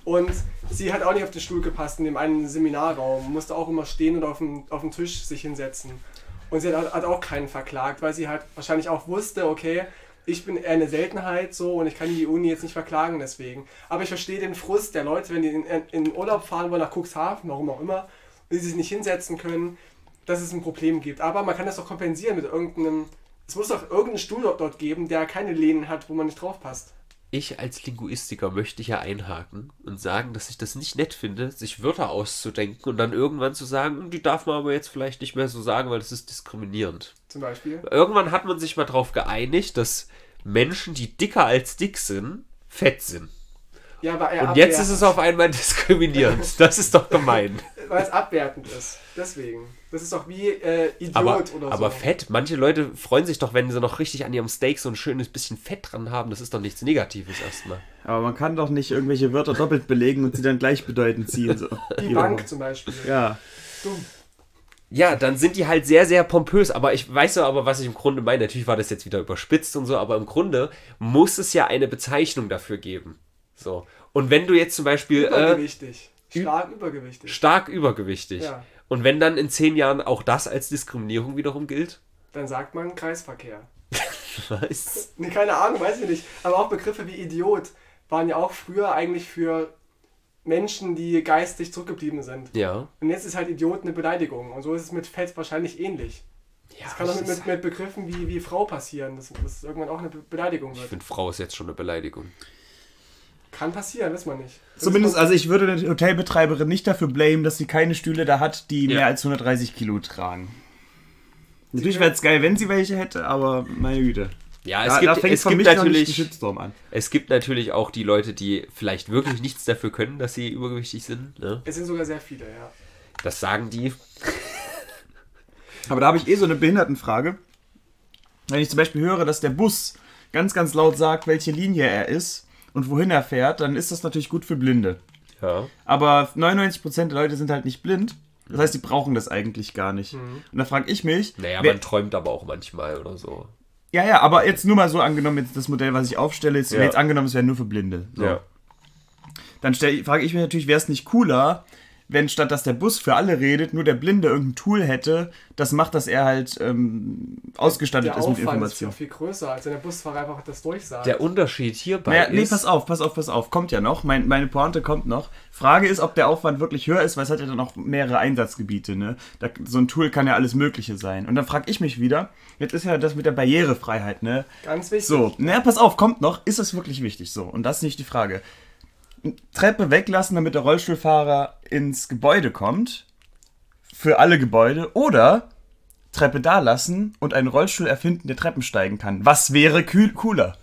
Und sie hat auch nicht auf den Stuhl gepasst in dem einen Seminarraum, musste auch immer stehen und auf dem, auf dem Tisch sich hinsetzen. Und sie hat, hat auch keinen verklagt, weil sie halt wahrscheinlich auch wusste, okay, ich bin eher eine Seltenheit so und ich kann die Uni jetzt nicht verklagen deswegen. Aber ich verstehe den Frust der Leute, wenn die in, in, in Urlaub fahren wollen nach Cuxhaven, warum auch immer, und sie sich nicht hinsetzen können, dass es ein Problem gibt. Aber man kann das doch kompensieren mit irgendeinem, es muss doch irgendeinen Stuhl dort, dort geben, der keine Lehnen hat, wo man nicht drauf passt. Ich als Linguistiker möchte hier einhaken und sagen, dass ich das nicht nett finde, sich Wörter auszudenken und dann irgendwann zu sagen, die darf man aber jetzt vielleicht nicht mehr so sagen, weil das ist diskriminierend. Zum Beispiel? Irgendwann hat man sich mal darauf geeinigt, dass Menschen, die dicker als dick sind, fett sind. Ja, aber er und jetzt ist es auf einmal diskriminierend. Das ist doch gemein. Weil es abwertend ist. Deswegen. Das ist doch wie äh, Idiot aber, oder so. Aber Fett, manche Leute freuen sich doch, wenn sie noch richtig an ihrem Steak so ein schönes bisschen Fett dran haben. Das ist doch nichts Negatives erstmal. Aber man kann doch nicht irgendwelche Wörter doppelt belegen und sie dann gleichbedeutend ziehen. So. Die Bank zum Beispiel. Ja. Dumm. Ja, dann sind die halt sehr, sehr pompös. Aber ich weiß ja aber, was ich im Grunde meine. Natürlich war das jetzt wieder überspitzt und so, aber im Grunde muss es ja eine Bezeichnung dafür geben. So. Und wenn du jetzt zum Beispiel... Übergewichtig. Äh, stark übergewichtig. Stark übergewichtig. Ja. Und wenn dann in zehn Jahren auch das als Diskriminierung wiederum gilt? Dann sagt man Kreisverkehr. Was? Nee, keine Ahnung, weiß ich nicht. Aber auch Begriffe wie Idiot waren ja auch früher eigentlich für Menschen, die geistig zurückgeblieben sind. Ja. Und jetzt ist halt Idiot eine Beleidigung. Und so ist es mit Fett wahrscheinlich ähnlich. Ja, das kann doch mit, mit, mit Begriffen wie, wie Frau passieren, dass das irgendwann auch eine Be- Beleidigung wird. Ich finde, Frau ist jetzt schon eine Beleidigung. Kann passieren, weiß man nicht. Das Zumindest, also ich würde die Hotelbetreiberin nicht dafür blamen, dass sie keine Stühle da hat, die Ja. mehr als hundertdreißig Kilo tragen. Natürlich wäre es geil, wenn sie welche hätte, aber meine Güte. Ja, es Da, gibt, da fängt es von gibt mich noch nicht natürlich, ein Shitstorm an. es gibt natürlich auch die Leute, die vielleicht wirklich nichts dafür können, dass sie übergewichtig sind. Ne? Es sind sogar sehr viele, ja. Das sagen die. Aber da habe ich eh so eine Behindertenfrage. Wenn ich zum Beispiel höre, dass der Bus ganz, ganz laut sagt, welche Linie er ist und wohin er fährt, dann ist das natürlich gut für Blinde. Ja. Aber neunundneunzig Prozent der Leute sind halt nicht blind. Das heißt, die brauchen das eigentlich gar nicht. Und da frage ich mich... Naja, wer, man träumt aber auch manchmal oder so. ja, ja, aber jetzt nur mal so angenommen, jetzt das Modell, was ich aufstelle, ist Ja. jetzt angenommen, es wäre nur für Blinde. So. Ja. Dann frage ich mich natürlich, wäre es nicht cooler, wenn statt dass der Bus für alle redet, nur der Blinde irgendein Tool hätte, das macht, dass er halt ähm, ausgestattet Der ist mit Aufwand ist Informationen. viel, viel größer, als wenn der Busfahrer einfach das durchsagt. Der Unterschied hierbei Naja, nee, ist... pass auf, pass auf, pass auf, kommt ja noch. Mein, meine Pointe kommt noch. Frage ist, ob der Aufwand wirklich höher ist, weil es hat ja dann auch mehrere Einsatzgebiete, ne? Da, so ein Tool kann ja alles Mögliche sein. Und dann frage ich mich wieder, jetzt ist ja das mit der Barrierefreiheit, ne? Ganz wichtig. So, naja, pass auf, kommt noch, ist das wirklich wichtig? So, und das ist nicht die Frage. Treppe weglassen, damit der Rollstuhlfahrer ins Gebäude kommt. Für alle Gebäude. Oder Treppe da lassen und einen Rollstuhl erfinden, der Treppen steigen kann. Was wäre kühl, cooler?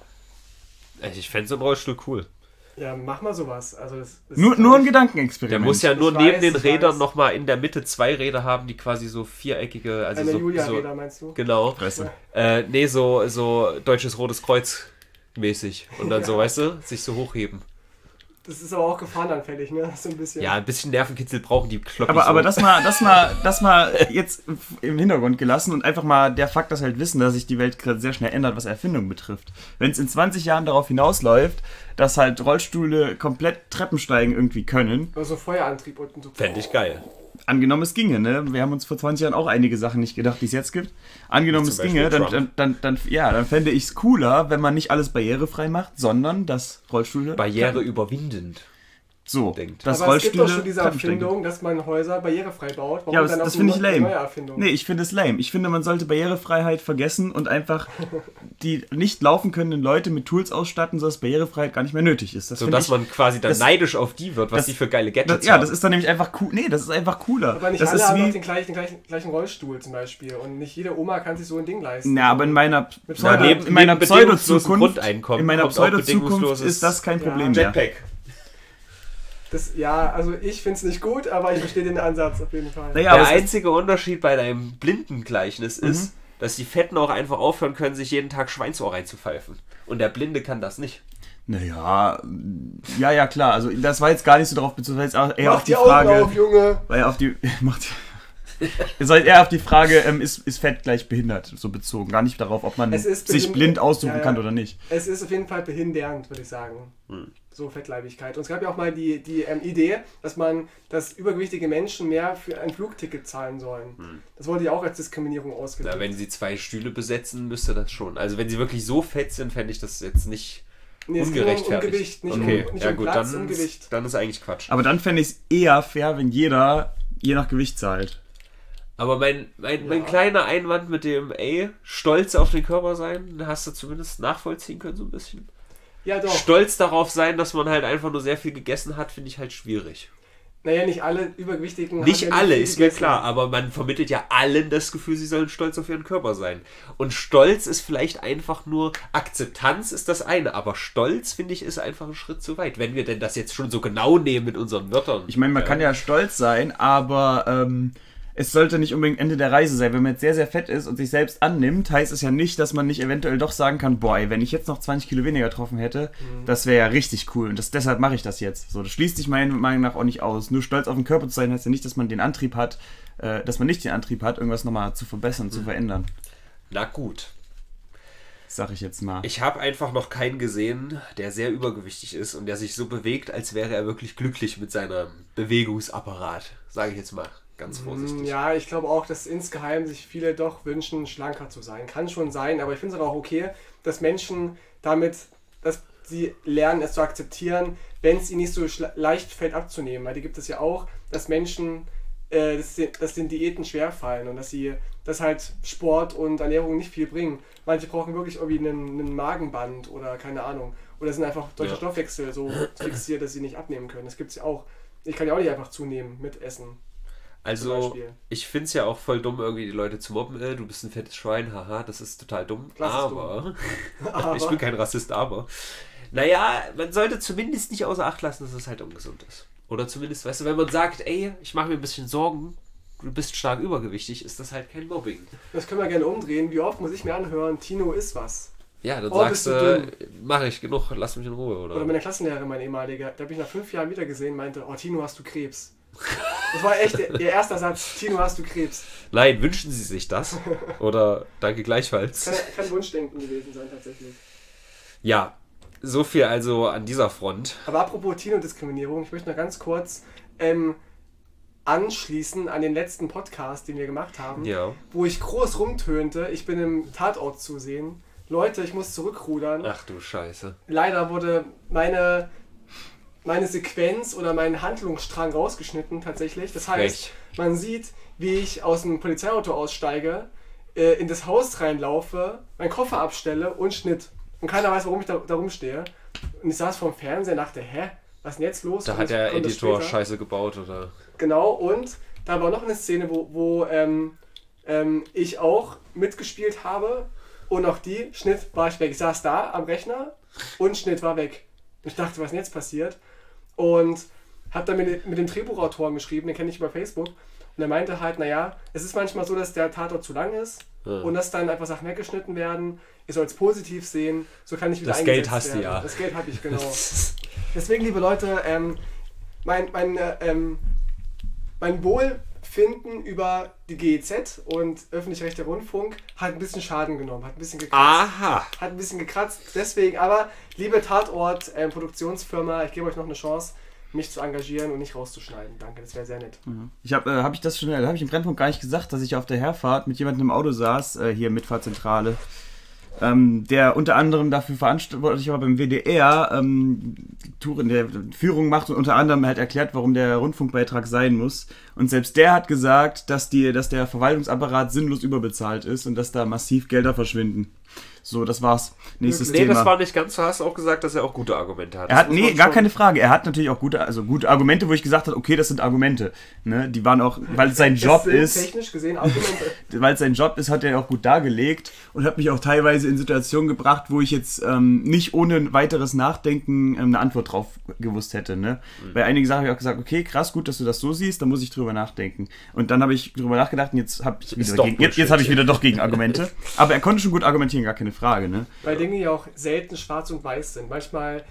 Ich fände so einen Rollstuhl cool. Ja, mach mal sowas. Also das ist, Nur, nur ein Gedankenexperiment. Der muss ja nur Ich neben weiß, den ich Rädern weiß. nochmal in der Mitte zwei Räder haben, die quasi so viereckige, also Eine so, Julia-Räder, so meinst du? genau. Fresse. Äh, nee, so, so Deutsches Rotes Kreuz mäßig. Und dann so, weißt du, sich so hochheben. Das ist aber auch gefahrenanfällig, ne? So ein bisschen. Ja, ein bisschen Nervenkitzel brauchen die Kloppis. Aber, so. aber das mal, das mal, das mal jetzt im Hintergrund gelassen und einfach mal der Fakt, dass halt wissen, dass sich die Welt gerade sehr schnell ändert, was Erfindungen betrifft. Wenn es in zwanzig Jahren darauf hinausläuft, dass halt Rollstühle komplett Treppensteigen irgendwie können, Oder so Feuerantrieb unten so. Fände ich geil. angenommen es ginge, ne? Wir haben uns vor zwanzig Jahren auch einige Sachen nicht gedacht, die es jetzt gibt. Angenommen Wie es zum ginge, Beispiel dann, dann, Trump. dann, dann, ja, dann fände ich es cooler, wenn man nicht alles barrierefrei macht, sondern dass Rollstühle... Barriere überwindend. So, denkt. dass Aber es gibt Rollstühle doch schon diese Treppensteigen- Erfindung, dass man Häuser barrierefrei baut. Warum Ja, aber das, dann das auch finde ich eine lame. neue Erfindung? Nee, ich finde es lame. Ich finde, man sollte Barrierefreiheit vergessen und einfach die nicht laufen können Leute mit Tools ausstatten, sodass Barrierefreiheit gar nicht mehr nötig ist. Das So finde dass ich, man quasi dann das- neidisch auf die wird, was das- die für geile Gadgets das, ja, haben. das ist dann nämlich einfach cool. Nee, das ist einfach cooler. Aber nicht das alle ist haben auch wie. den gleichen, den gleichen, gleichen Rollstuhl zum Beispiel. Und nicht jede Oma kann sich so ein Ding leisten. Na, aber in meiner Mit Pseudo, neben- in meiner neben bedingungslosen Pseudo-Zukunft, Grundeinkommen in meiner kommt auch Pseudo-Zukunft bedingungsloses ist das kein Ja. Problem mehr. Jetpack. Das, ja, also ich finde es nicht gut, aber ich verstehe den Ansatz auf jeden Fall. Naja, aber Der es ist, einzige Unterschied bei deinem Blindengleichnis ist, dass die Fetten auch einfach aufhören können, sich jeden Tag Schweinsohr reinzupfeifen. Und der Blinde kann das nicht. naja, ja, ja, klar. Also, das war jetzt gar nicht so darauf bezogen, das war jetzt auch eher Mach auf die die Augen Frage. auf, Junge! Weil auf die. Macht Ihr seid eher auf die Frage, ähm, ist, ist Fett gleich behindert, so bezogen. Gar nicht darauf, ob man sich blind aussuchen ja, ja. kann oder nicht. Es ist auf jeden Fall behindernd, würde ich sagen. Hm. So Fettleibigkeit. Und es gab ja auch mal die, die ähm, Idee, dass man, dass übergewichtige Menschen mehr für ein Flugticket zahlen sollen. Hm. Das wurde ja auch als Diskriminierung ausgelegt. Na, wenn sie zwei Stühle besetzen, müsste das schon. Also wenn sie wirklich so fett sind, fände ich das jetzt nicht nee, ungerechtfertigt. Um, um Gewicht, nicht okay. um, nicht ja, um gut, Platz, dann, um Gewicht. Dann ist eigentlich Quatsch. Aber dann fände ich es eher fair, wenn jeder je nach Gewicht zahlt. Aber mein, mein, ja. mein kleiner Einwand mit dem, ey, stolz auf den Körper sein, hast du zumindest nachvollziehen können so ein bisschen. Ja, doch. Stolz darauf sein, dass man halt einfach nur sehr viel gegessen hat, finde ich halt schwierig. Naja, nicht alle Übergewichtigen Nicht haben alle, ja ist mir klar, aber man vermittelt ja allen das Gefühl, sie sollen stolz auf ihren Körper sein. Und Stolz ist vielleicht einfach nur, Akzeptanz ist das eine, aber Stolz, finde ich, ist einfach ein Schritt zu weit, wenn wir denn das jetzt schon so genau nehmen mit unseren Wörtern. Ich meine, man kann ja stolz sein, aber ähm, es sollte nicht unbedingt Ende der Reise sein. Wenn man jetzt sehr, sehr fett ist und sich selbst annimmt, heißt es ja nicht, dass man nicht eventuell doch sagen kann, boah, ey, wenn ich jetzt noch zwanzig Kilo weniger getroffen hätte, mhm. das wäre ja richtig cool. Und das, deshalb mache ich das jetzt. So, das schließt sich meiner Meinung nach auch nicht aus. Nur stolz auf den Körper zu sein, heißt ja nicht, dass man den Antrieb hat, äh, dass man nicht den Antrieb hat, irgendwas nochmal zu verbessern, mhm. zu verändern. Na gut. Sag ich jetzt mal. Ich habe einfach noch keinen gesehen, der sehr übergewichtig ist und der sich so bewegt, als wäre er wirklich glücklich mit seinem Bewegungsapparat. Sage ich jetzt mal. Ganz vorsichtig. Ja, ich glaube auch, dass insgeheim sich viele doch wünschen, schlanker zu sein. Kann schon sein, aber ich finde es aber auch okay, dass Menschen damit, dass sie lernen, es zu akzeptieren, wenn es ihnen nicht so leicht fällt abzunehmen. Weil die gibt es ja auch, dass Menschen, äh, dass, die, dass den Diäten schwerfallen und dass sie, dass halt Sport und Ernährung nicht viel bringen. Manche brauchen wirklich irgendwie einen, einen Magenband oder keine Ahnung. Oder sind einfach durch den ja. Stoffwechsel so fixiert, dass sie nicht abnehmen können. Das gibt es ja auch. Ich kann ja auch nicht einfach zunehmen mit Essen. Also, ich finde es ja auch voll dumm, irgendwie die Leute zu mobben. Äh, du bist ein fettes Schwein, haha, das ist total dumm. Aber, dumm. aber, ich bin kein Rassist, aber. Naja, man sollte zumindest nicht außer Acht lassen, dass es halt ungesund ist. Oder zumindest, weißt du, wenn man sagt, ey, ich mache mir ein bisschen Sorgen, du bist stark übergewichtig, ist das halt kein Mobbing. Das können wir gerne umdrehen. Wie oft muss ich mir anhören, Tino ist was? Ja, dann oh, sagst du, äh, mache ich genug, lass mich in Ruhe, oder? Oder meine Klassenlehrerin, mein ehemaliger, da habe ich nach fünf Jahren wieder gesehen, meinte, oh Tino, hast du Krebs? Das war echt ihr erster Satz. Tino, hast du Krebs? Nein, wünschen Sie sich das? Oder danke gleichfalls. Kann, kann Wunschdenken gewesen sein, tatsächlich. Ja, so viel also an dieser Front. Aber apropos Tino-Diskriminierung, ich möchte noch ganz kurz ähm, anschließen an den letzten Podcast, den wir gemacht haben, ja. wo ich groß rumtönte, ich bin im Tatort zu sehen. Leute, ich muss zurückrudern. Ach du Scheiße. Leider wurde meine... meine Sequenz oder mein Handlungsstrang rausgeschnitten tatsächlich. Das heißt, Frech. Man sieht, wie ich aus dem Polizeiauto aussteige, äh, in das Haus reinlaufe, meinen Koffer abstelle und Schnitt. Und keiner weiß, warum ich da, da rumstehe. Und ich saß vorm Fernseher und dachte, hä, was ist denn jetzt los? Da und hat der Editor Scheiße gebaut, oder? Genau, und da war noch eine Szene, wo, wo ähm, ähm, ich auch mitgespielt habe und auch die, Schnitt, war ich weg. Ich saß da am Rechner und Schnitt war weg. Ich dachte, was ist denn jetzt passiert? Und habe dann mit, mit dem Drehbuchautoren geschrieben, den kenne ich über Facebook. Und er meinte halt, naja, es ist manchmal so, dass der Tatort zu lang ist ja. und dass dann einfach Sachen weggeschnitten werden. Ihr sollt es positiv sehen, so kann ich wieder das eingesetzt Geld hast werden. du ja. Das Geld habe ich, genau. Deswegen, liebe Leute, ähm, mein, mein, äh, ähm, mein Wohlfinden über die G E Z und öffentlich-rechtlicher Rundfunk hat ein bisschen Schaden genommen, hat ein bisschen gekratzt. Aha. Hat ein bisschen gekratzt, deswegen, aber liebe Tatort-Produktionsfirma, ähm, ich gebe euch noch eine Chance, mich zu engagieren und nicht rauszuschneiden. Danke, das wäre sehr nett. Mhm. Ich habe äh, hab ich das schon, da habe ich im Brennpunkt gar nicht gesagt, dass ich auf der Herfahrt mit jemandem im Auto saß, äh, hier Mitfahrzentrale, ähm, der unter anderem dafür verantwortlich war beim W D R, ähm, Touren der Führung macht und unter anderem halt erklärt, warum der Rundfunkbeitrag sein muss. Und selbst der hat gesagt, dass, die, dass der Verwaltungsapparat sinnlos überbezahlt ist und dass da massiv Gelder verschwinden. So, das war's. Nächstes nee, Thema. Das war nicht ganz so. Hast du auch gesagt, dass er auch gute Argumente hat. Er hat, nee, gar keine Frage. Er hat natürlich auch gute, also gute Argumente, wo ich gesagt habe, okay, das sind Argumente. Ne? Die waren auch, weil es sein Job ist. Technisch gesehen Argumente. Weil es sein Job ist, hat er auch gut dargelegt und hat mich auch teilweise in Situationen gebracht, wo ich jetzt ähm, nicht ohne weiteres Nachdenken ähm, eine Antwort drauf gewusst hätte. Ne? Mhm. Bei einigen Sachen habe ich auch gesagt, okay, krass, gut, dass du das so siehst, da muss ich drüber nachdenken. Und dann habe ich drüber nachgedacht und jetzt habe ich wieder gegen, jetzt, jetzt habe ich wieder doch Gegenargumente. Aber er konnte schon gut argumentieren, gar keine Frage. Ne? Weil Dinge ja auch selten schwarz und weiß sind. Manchmal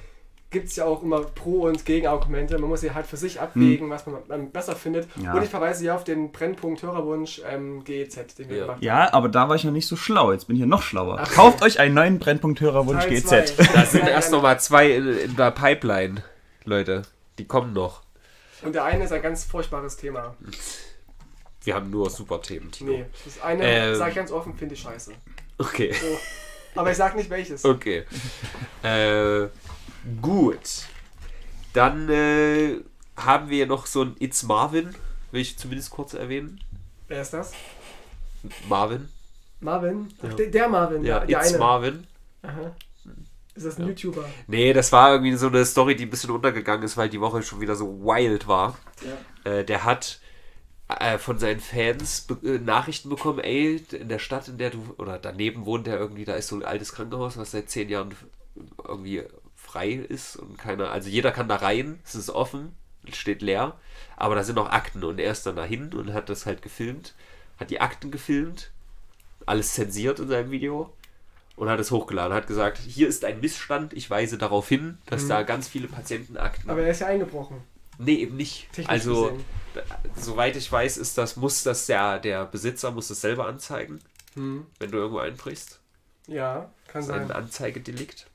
gibt es ja auch immer Pro- und Gegenargumente. Man muss ja halt für sich abwägen, hm. was man, man besser findet. Ja. Und ich verweise ja auf den Brennpunkt Hörerwunsch ähm, G E Z, den wir ja. gemacht haben. Ja, aber da war ich noch nicht so schlau. Jetzt bin ich ja noch schlauer. Ach, Kauft euch einen neuen Brennpunkt Hörerwunsch G E Z. Da sind erst noch mal zwei in, in der Pipeline, Leute. Die kommen noch. Und der eine ist ein ganz furchtbares Thema. Wir haben nur super Themen, Tino. Nee, das eine, ähm, sag ich ganz offen, finde ich scheiße. Okay. So. Aber ich sag nicht welches. Okay. äh, gut. Dann äh, haben wir noch so ein It's Marvin, will ich zumindest kurz erwähnen. Wer ist das? Marvin. Marvin? Ach, der, der Marvin, ja. Der, It's der eine. Marvin. Aha. Ist das ein ja. YouTuber? Nee, das war irgendwie so eine Story, die ein bisschen untergegangen ist, weil die Woche schon wieder so wild war. Ja. Äh, der hat äh, von seinen Fans be- äh, Nachrichten bekommen, ey, in der Stadt, in der du, oder daneben wohnt der irgendwie, da ist so ein altes Krankenhaus, was seit zehn Jahren irgendwie frei ist und keiner, also jeder kann da rein, es ist offen, es steht leer, aber da sind noch Akten und er ist dann dahin und hat das halt gefilmt, hat die Akten gefilmt, alles zensiert in seinem Video und hat es hochgeladen, hat gesagt, hier ist ein Missstand, ich weise darauf hin, dass mhm. da ganz viele Patientenakten... Aber er ist ja eingebrochen. Nee, eben nicht. Technisch also, gesehen. Soweit ich weiß, ist das, muss das der, der Besitzer muss das selber anzeigen, mhm. wenn du irgendwo einbrichst. Ja, kann sein. Ein Anzeigedelikt.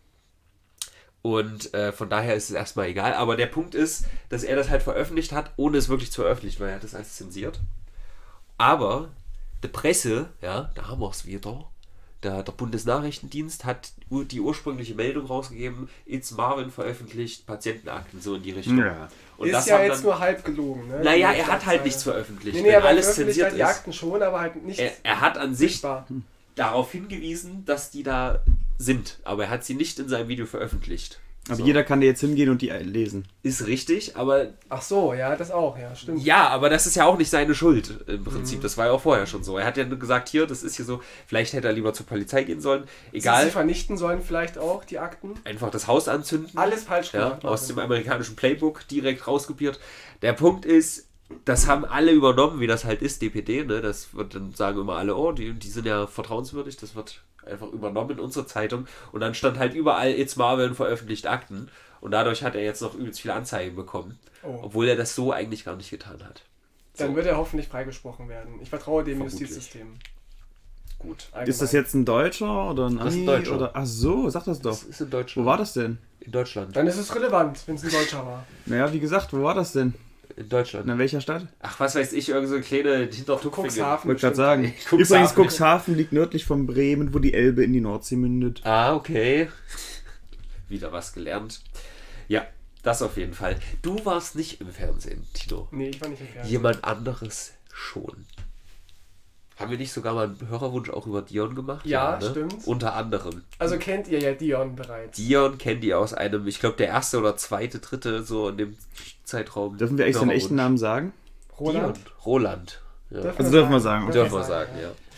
Und äh, von daher ist es erstmal egal. Aber der Punkt ist, dass er das halt veröffentlicht hat, ohne es wirklich zu veröffentlichen, weil er hat das alles zensiert. Aber die Presse, ja, da haben wir es wieder, der, der Bundesnachrichtendienst hat die ursprüngliche Meldung rausgegeben, It's Marvin veröffentlicht Patientenakten, so in die Richtung. Ja. Und ist das ja haben jetzt dann, nur halb gelogen. Ne? Naja, er hat halt nichts veröffentlicht. Nee, nee, aber alles zensiert zensiert halt die Akten schon, aber halt nicht. Er, er hat an sich sichtbar. darauf hingewiesen, dass die da sind, aber er hat sie nicht in seinem Video veröffentlicht. Aber so. Jeder kann da jetzt hingehen und die lesen. Ist richtig, aber... Ach so, ja, das auch, ja, stimmt. Ja, aber das ist ja auch nicht seine Schuld im Prinzip. Mhm. Das war ja auch vorher schon so. Er hat ja nur gesagt, hier, das ist hier so, vielleicht hätte er lieber zur Polizei gehen sollen. Egal. Sie, sie vernichten sollen vielleicht auch, die Akten. Einfach das Haus anzünden. Alles falsch gemacht. Ja, aus dem amerikanischen Playbook direkt rauskopiert. Der Punkt ist, das haben alle übernommen, wie das halt ist, D P D, ne? Das wird dann sagen immer alle, oh, die, die sind ja vertrauenswürdig, das wird einfach übernommen in unserer Zeitung. Und dann stand halt überall, It's Marvin veröffentlicht Akten. Und dadurch hat er jetzt noch übelst viele Anzeigen bekommen. Oh. Obwohl er das so eigentlich gar nicht getan hat. Dann so. wird er hoffentlich freigesprochen werden. Ich vertraue dem Vermutlich. Justizsystem. Gut. Allgemein. Ist das jetzt ein Deutscher oder ein Ami? Das ist ein Deutscher. Oder, ach so, sag das doch. Das ist in Deutschland. Wo war das denn? In Deutschland. Dann ist es relevant, wenn es ein Deutscher war. Naja, wie gesagt, wo war das denn? In Deutschland. In welcher Stadt? Ach, was weiß ich, irgend so eine kleine Hintertupfing. Cuxhaven. Wollte gerade sagen. Cuxhaven. Übrigens, Cuxhaven liegt nördlich von Bremen, wo die Elbe in die Nordsee mündet. Ah, okay. Wieder was gelernt. Ja, das auf jeden Fall. Du warst nicht im Fernsehen, Tino. Nee, ich war nicht im Fernsehen. Jemand anderes schon. Haben wir nicht sogar mal einen Hörerwunsch auch über Dion gemacht? Ja, ja, ne? stimmt. Unter anderem. Also kennt ihr ja Dion bereits. Dion kennt ihr aus einem, ich glaube der erste oder zweite, dritte, so in dem Zeitraum. Dürfen wir eigentlich seinen echten Namen sagen? Roland? Dion. Roland. Ja. Dürfen also dürfen wir sagen. Okay. Dürfen wir sagen,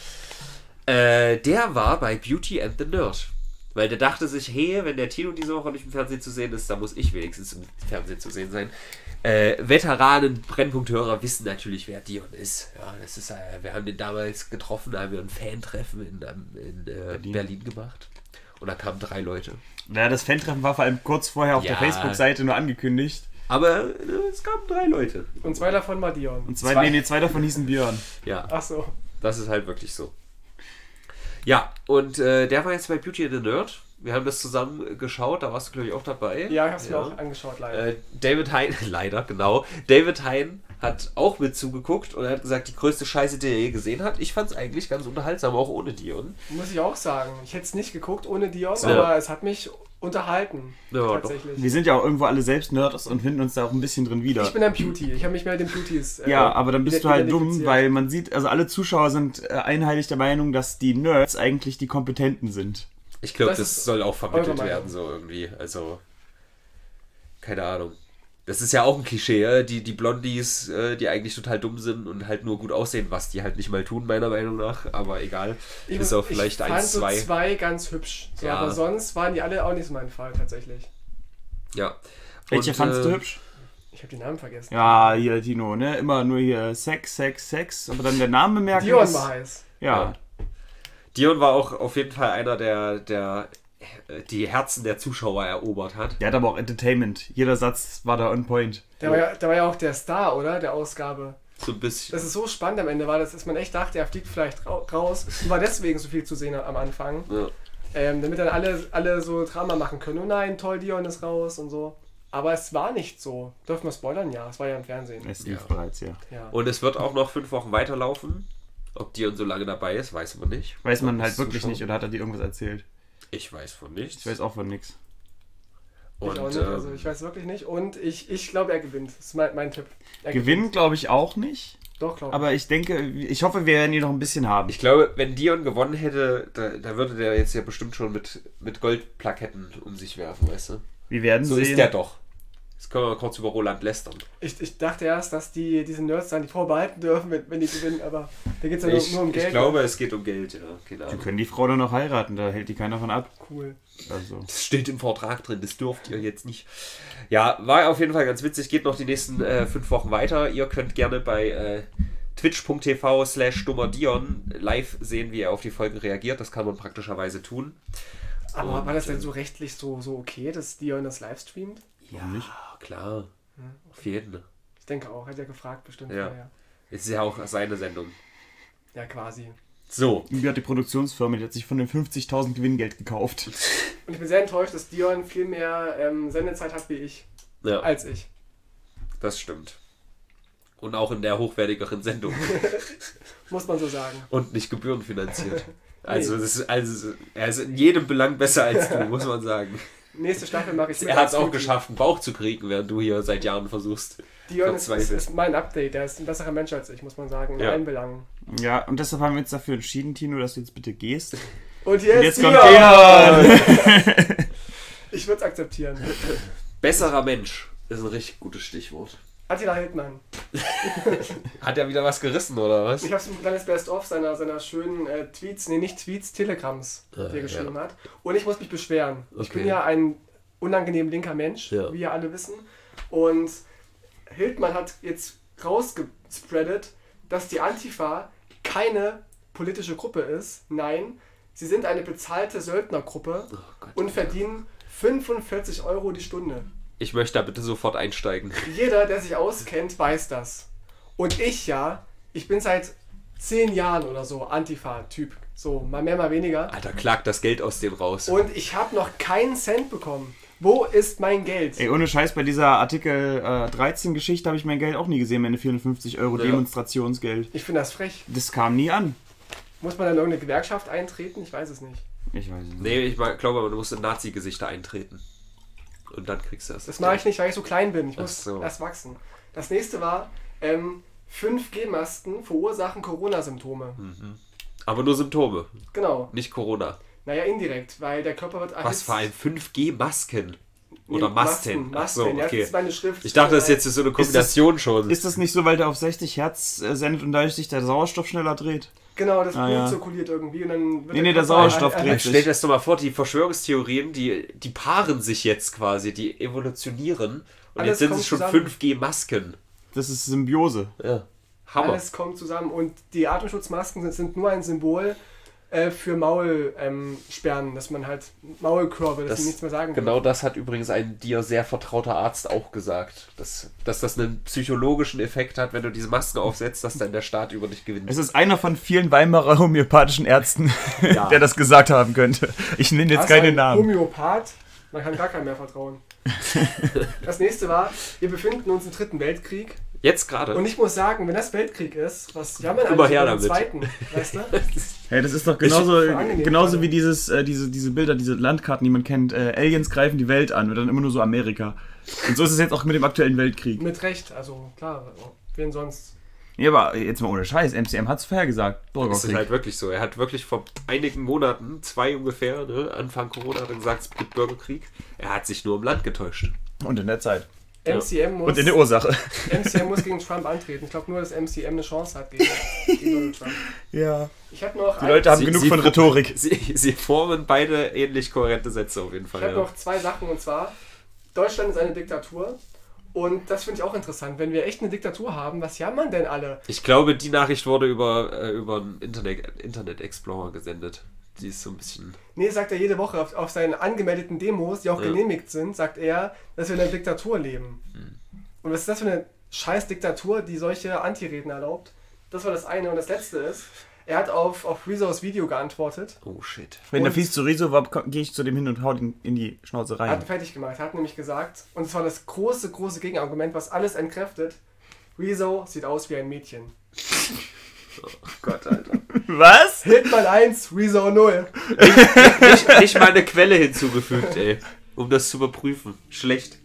ja. Äh, der war bei Beauty and the Nerd. Weil der dachte sich, hey, wenn der Tino diese Woche nicht im Fernsehen zu sehen ist, dann muss ich wenigstens im Fernsehen zu sehen sein. Äh, Veteranen, Brennpunkthörer wissen natürlich, wer Dion ist. Ja, das ist, äh, wir haben den damals getroffen, da haben wir ein Fan-Treffen in, in äh, Berlin. Berlin gemacht. Und da kamen drei Leute. Ja, das Fan-Treffen war vor allem kurz vorher auf ja. der Facebook-Seite nur angekündigt. Aber äh, es kamen drei Leute. Und zwei davon war Dion. Und zwei, zwei. Nee, nee, zwei davon hießen Björn. Ja. Ach so. Das ist halt wirklich so. Ja, und äh, der war jetzt bei Beauty and the Nerd. Wir haben das zusammen geschaut, da warst du, glaube ich, auch dabei. Ja, ich hab's ja. mir auch angeschaut, leider. Äh, David Hein, leider, genau. David Hein hat auch mit zugeguckt und er hat gesagt, die größte Scheiße, die er je gesehen hat. Ich fand es eigentlich ganz unterhaltsam, auch ohne Dion. Muss ich auch sagen. Ich hätte es nicht geguckt ohne Dion, ja. aber es hat mich unterhalten. Ja, tatsächlich. Doch. Wir sind ja auch irgendwo alle selbst Nerds und finden uns da auch ein bisschen drin wieder. Ich bin ein Beauty. Ich habe mich mehr den Beauties. Äh, ja, aber dann bist du halt dumm, weil man sieht, also alle Zuschauer sind äh, einheitlich der Meinung, dass die Nerds eigentlich die Kompetenten sind. Ich glaube, das, das soll auch vermittelt werden, so irgendwie. Also, keine Ahnung. Das ist ja auch ein Klischee, die, die Blondies, die eigentlich total dumm sind und halt nur gut aussehen, was die halt nicht mal tun, meiner Meinung nach. Aber egal. Ich, ist auch vielleicht ich eins, zwei. Ich fand so zwei ganz hübsch. So, ja. Aber sonst waren die alle auch nicht so mein Fall, tatsächlich. Ja. Welche und, fandst äh, du hübsch? Ich habe den Namen vergessen. Ja, hier, Tino, ne? Immer nur hier Sex, Sex, Sex. Aber dann der Name merken. Dion war heiß. Ja. ja. Dion war auch auf jeden Fall einer der, der die Herzen der Zuschauer erobert hat. Der hat aber auch Entertainment. Jeder Satz war da on point. Der war ja, der war ja auch der Star, oder? Der Ausgabe. So ein bisschen. Das ist so spannend am Ende war, dass man echt dachte, er fliegt vielleicht raus. Und war deswegen so viel zu sehen am Anfang. Ja. Ähm, damit dann alle, alle so Drama machen können. Oh nein, toll, Dion ist raus und so. Aber es war nicht so. Dürfen wir spoilern? Ja, es war ja im Fernsehen. Es lief Ja. bereits, ja. Ja. Und es wird auch noch fünf Wochen weiterlaufen. Ob Dion so lange dabei ist, weiß man nicht. Weiß man Ob halt es wirklich zuschauen. nicht, oder hat er dir irgendwas erzählt? Ich weiß von nichts. Ich weiß auch von nix. Ich Und, auch nicht, ähm, also ich weiß wirklich nicht. Und ich, ich glaube, er gewinnt. Das ist mein, mein Tipp. Er Gewinnen glaube ich auch nicht. gewinnt. Doch, glaube ich. Aber ich denke, ich hoffe, wir werden ihn noch ein bisschen haben. Ich glaube, wenn Dion gewonnen hätte, da, da würde der jetzt ja bestimmt schon mit, mit Goldplaketten um sich werfen, weißt du? Wir werden So sehen. ist der doch. Jetzt können wir mal kurz über Roland lästern. Ich, ich dachte erst, dass die diese Nerds dann die vorbehalten dürfen, wenn, wenn die gewinnen, aber da geht es ja nur, Ich, nur um Geld. ich glaube, es geht um Geld, ja. Keine Wir Ahnung. können die Frau dann noch heiraten, da hält die keiner von ab. Cool. Also. Das steht im Vertrag drin, das dürft ihr jetzt nicht. Ja, war auf jeden Fall ganz witzig, geht noch die nächsten äh, fünf Wochen weiter. Ihr könnt gerne bei äh, twitch.tv slash dummerdion live sehen, wie er auf die Folgen reagiert. Das kann man praktischerweise tun. Aber Und, war das denn äh, so rechtlich so, so okay, dass Dion das live streamt? Ja, klar. Auf jeden. Ich denke auch, hat er gefragt bestimmt. Ja. vorher. Es ist ja auch seine Sendung. Ja, quasi. So. Wie hat die Produktionsfirma, die hat sich von den fünfzigtausend Gewinngeld gekauft. Und ich bin sehr enttäuscht, dass Dion viel mehr ähm, Sendezeit hat wie ich. Ja, Als ich. das stimmt. Und auch in der hochwertigeren Sendung. Muss man so sagen. Und nicht gebührenfinanziert. Also, das ist, also er ist in jedem Belang besser als du, muss man sagen. Nächste Staffel mache ich mit Er hat es als auch Rookie. geschafft, einen Bauch zu kriegen, während du hier seit Jahren versuchst. Dion ist, ist, verzweifelt. ist mein Update. Der ist ein besserer Mensch als ich, muss man sagen. In Ja. allen Belangen. Ja, und deshalb haben wir uns dafür entschieden, Tino, dass du jetzt bitte gehst. Und hier Und ist jetzt kommt Dion! Dion! Ich würde es akzeptieren. Besserer Mensch ist ein richtig gutes Stichwort. Attila Hildmann. Hat er wieder was gerissen, oder was? Ich habe so ein kleines Best-of seiner, seiner schönen äh, Tweets, nee, nicht Tweets, Telegrams, Ah, die er geschrieben ja. hat. Und ich muss mich beschweren. Ich Okay. bin ja ein unangenehm linker Mensch, Ja. wie ihr alle wissen. Und Hildmann hat jetzt rausgespreadet, dass die Antifa keine politische Gruppe ist. Nein, sie sind eine bezahlte Söldnergruppe Oh Gott. und verdienen fünfundvierzig Euro die Stunde. Ich möchte da bitte sofort einsteigen. Jeder, der sich auskennt, weiß das. Und ich ja, ich bin seit zehn Jahren oder so Antifa-Typ. So, mal mehr, mal weniger. Alter, klagt das Geld aus denen raus. Und ich habe noch keinen Cent bekommen. Wo ist mein Geld? Ey, ohne Scheiß, bei dieser Artikel äh, dreizehn Geschichte habe ich mein Geld auch nie gesehen, meine vierhundertfünfzig Euro Ja. Demonstrationsgeld. Ich finde das frech. Das kam nie an. Muss man dann in irgendeine Gewerkschaft eintreten? Ich weiß es nicht. Ich weiß es nicht. Nee, ich mein- glaube, man muss in Nazi-Gesichter eintreten. Und dann kriegst du das. Das mache ich nicht, weil ich so klein bin. Ich Ach muss so. erst wachsen. Das nächste war, ähm, fünf G-Masten verursachen Corona-Symptome. Aber nur Symptome, Genau. nicht Corona. Naja, indirekt, weil der Körper wird Was für ein fünf G-Masken? Oder Nee, Masten? Ach so, Masten. Ja, das okay. ist meine Schrift. Ich dachte, das ist jetzt so eine Kombination schon. Ist das nicht so, weil der auf sechzig Hertz äh, sendet und dadurch sich der Sauerstoff schneller dreht? Genau, das Ah, Blut ja. zirkuliert irgendwie und dann wird Nee, nee, der Körper Sauerstoff ein- ein- dreht Stell dir das doch mal vor, die Verschwörungstheorien, die, die paaren sich jetzt quasi, die evolutionieren. Und Alles jetzt sind kommt es schon zusammen. fünf G-Masken. Das ist Symbiose. Ja. Hammer. Alles kommt zusammen und die Atemschutzmasken sind, sind nur ein Symbol äh, für Maulsperren, ähm, Sperren, dass man halt Maulkörbe, dass Das- sie nichts mehr sagen Genau das hat übrigens ein dir sehr vertrauter Arzt auch gesagt. Dass, dass das einen psychologischen Effekt hat, wenn du diese Masken aufsetzt, dass dann der Staat über dich gewinnt. Es ist einer von vielen Weimarer homöopathischen Ärzten, Ja. der das gesagt haben könnte. Ich nenne jetzt Was, keine ein Namen. Homöopath, man kann gar keinem mehr vertrauen. Das nächste war, wir befinden uns im Dritten Weltkrieg Jetzt gerade. und ich muss sagen, wenn das Weltkrieg ist, was jammern Immer alle her über den damit. Zweiten, weißt du? Hey, das ist doch genauso, Ich- angenehm genauso gerade. wie dieses, äh, diese, diese Bilder, diese Landkarten, die man kennt. Äh, Aliens greifen die Welt an und dann immer nur so Amerika. Und so ist es jetzt auch mit dem aktuellen Weltkrieg. Mit Recht, also klar, wen sonst? Ja, aber jetzt mal ohne Scheiß. M C M hat es vorhergesagt. Das ist Bürgerkrieg. halt wirklich so. Er hat wirklich vor einigen Monaten, zwei ungefähr, ne, Anfang Corona, hat er gesagt, es gibt Bürgerkrieg. Er hat sich nur im Land getäuscht. Und in der Zeit. M C M muss, Und in der Ursache. M C M muss gegen Trump antreten. Ich glaube nur, dass M C M eine Chance hat gegen, gegen Donald Trump. Ja. Ich habe noch, Die ein- Leute haben Sie- genug sie- von Rhetorik. Sie, sie formen beide ähnlich kohärente Sätze auf jeden ich Fall. habe Ja. noch zwei Sachen und zwar, Deutschland ist eine Diktatur und das finde ich auch interessant. Wenn wir echt eine Diktatur haben, was jammern denn alle? Ich glaube, die Nachricht wurde über, äh, über einen Internet, Internet Explorer gesendet. die ist so ein bisschen... Nee, sagt er jede Woche auf, auf seinen angemeldeten Demos, die auch Ja. genehmigt sind, sagt er, dass wir in einer Diktatur leben. Hm. Und was ist das für eine scheiß Diktatur, die solche Antireden erlaubt? Das war das eine. Und das letzte ist, er hat auf, auf Rezos Video geantwortet. Oh shit. Wenn Und- der fies zu Rezo war, gehe ich zu dem hin und hau ihn in die Schnauze Er hat ihn rein. fertig gemacht, er hat nämlich gesagt, und es war das große, große Gegenargument, was alles entkräftet, Rezo sieht aus wie ein Mädchen. Oh Gott, Alter. Was? Hitman eins, Rezo null. nicht, nicht mal eine Quelle hinzugefügt, ey. Um das zu überprüfen. Schlecht.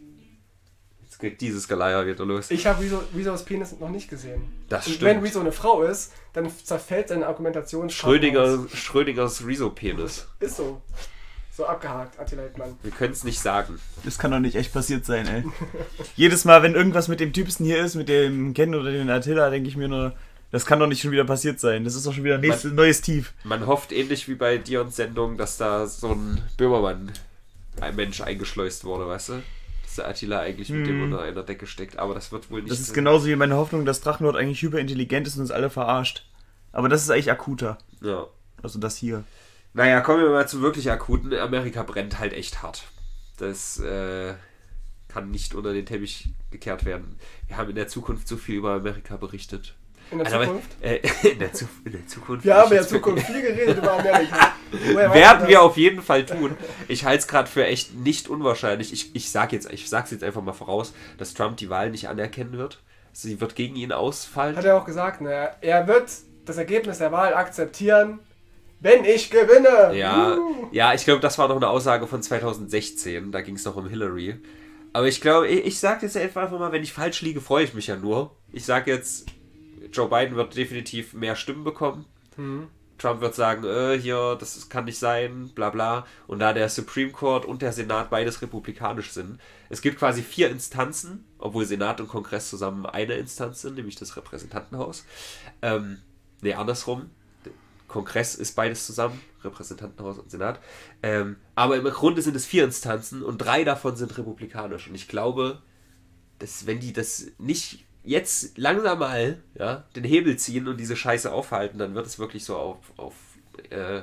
Jetzt geht dieses Geleier wieder los. Ich habe Rezo, Rezos Penis noch nicht gesehen. Das Und stimmt. wenn Rezo eine Frau ist, dann zerfällt seine Argumentation. Schrödinger, Schrödingers Rezo-Penis. Ist so. So abgehakt, Attila Hildmann. Wir können es nicht sagen. Das kann doch nicht echt passiert sein, ey. Jedes Mal, wenn irgendwas mit dem Typsten hier ist, mit dem Ken oder dem Attila, denke ich mir nur, das kann doch nicht schon wieder passiert sein. Das ist doch schon wieder ein nächstes, neues Tief. Man hofft ähnlich wie bei Dions Sendung, dass da so ein Böhmermann, ein Mensch eingeschleust wurde, weißt du? Dass der Attila eigentlich mit dem unter einer Decke steckt. Aber das wird wohl nicht... Das ist genauso wie meine Hoffnung, dass Drachenlord eigentlich hyperintelligent ist und uns alle verarscht. Aber das ist eigentlich akuter. Ja. Also das hier. Naja, kommen wir mal zum wirklich akuten. Amerika brennt halt echt hart. Das äh, kann nicht unter den Teppich gekehrt werden. Wir haben in der Zukunft so viel über Amerika berichtet. In der Also, Zukunft? Äh, in, der Zu in der Zukunft. Wir haben in der ich- Zukunft viel geredet über Amerika. Woher weißt Werden du wir das? auf jeden Fall tun. Ich halte es gerade für echt nicht unwahrscheinlich. Ich, ich sage jetzt, ich sag's jetzt einfach mal voraus, dass Trump die Wahl nicht anerkennen wird. Sie wird gegen ihn ausfallen. Hat er auch gesagt, ne? Er wird das Ergebnis der Wahl akzeptieren, wenn ich gewinne. Ja, Uh. ja, ich glaube, das war noch eine Aussage von zweitausendsechzehn. Da ging es noch um Hillary. Aber ich glaube, ich, ich sage jetzt einfach mal, wenn ich falsch liege, freue ich mich ja nur. Ich sage jetzt, Joe Biden wird definitiv mehr Stimmen bekommen. Hm. Trump wird sagen, äh, hier, das ist- kann nicht sein, bla bla. Und da der Supreme Court und der Senat beides republikanisch sind, es gibt quasi vier Instanzen, obwohl Senat und Kongress zusammen eine Instanz sind, nämlich das Repräsentantenhaus. Ähm, nee, andersrum. Kongress ist beides zusammen, Repräsentantenhaus und Senat. Ähm, aber im Grunde sind es vier Instanzen und drei davon sind republikanisch. Und ich glaube, dass wenn die das nicht jetzt langsam mal ja, den Hebel ziehen und diese Scheiße aufhalten, dann wird es wirklich so auf, auf, äh,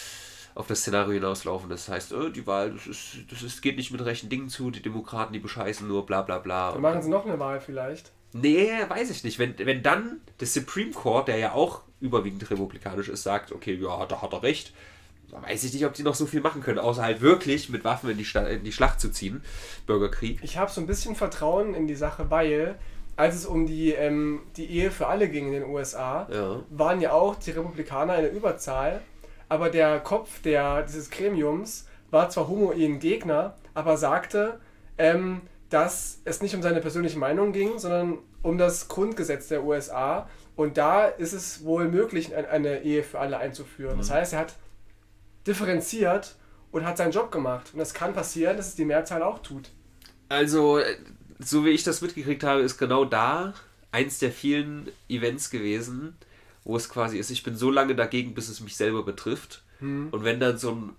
auf das Szenario hinauslaufen. Das heißt, äh, die Wahl, das, ist, das ist, geht nicht mit rechten Dingen zu, die Demokraten, die bescheißen nur, bla bla bla. Dann machen sie noch eine Wahl vielleicht. Nee, weiß ich nicht. Wenn, wenn dann der Supreme Court, der ja auch überwiegend republikanisch ist, sagt, okay, ja, da hat er recht, dann weiß ich nicht, ob die noch so viel machen können, außer halt wirklich mit Waffen in die, Sta in die Schlacht zu ziehen. Bürgerkrieg. Ich habe so ein bisschen Vertrauen in die Sache, weil als es um die, ähm, die Ehe für alle ging in den U S A, Ja. waren ja auch die Republikaner in der Überzahl, aber der Kopf der, dieses Gremiums war zwar Homo-Ehen-Gegner, aber sagte, ähm, dass es nicht um seine persönliche Meinung ging, sondern um das Grundgesetz der U S A. Und da ist es wohl möglich, ein- eine Ehe für alle einzuführen. Das heißt, er hat differenziert und hat seinen Job gemacht. Und es kann passieren, dass es die Mehrzahl auch tut. Also, äh, so wie ich das mitgekriegt habe, ist genau da eins der vielen Events gewesen, wo es quasi ist, ich bin so lange dagegen, bis es mich selber betrifft. Hm. Und wenn dann so ein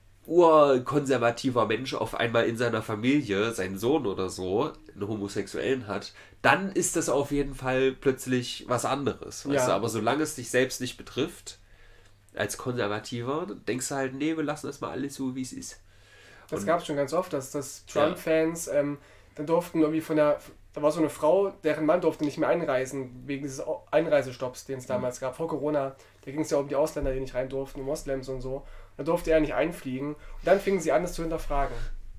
urkonservativer Mensch auf einmal in seiner Familie, seinen Sohn oder so, einen Homosexuellen hat, dann ist das auf jeden Fall plötzlich was anderes. Weißt Ja. du? Aber solange es dich selbst nicht betrifft, als Konservativer, dann denkst du halt, nee, wir lassen das mal alles so, wie es ist. Das Und- gab es schon ganz oft, dass, dass Trump-Fans ähm, dann durften irgendwie von der, da war so eine Frau, deren Mann durfte nicht mehr einreisen, wegen dieses Einreisestopps, den es damals gab, vor Corona. Da ging es ja um die Ausländer, die nicht rein durften, die Moslems und so. Da durfte er nicht einfliegen. Und dann fingen sie an, das zu hinterfragen.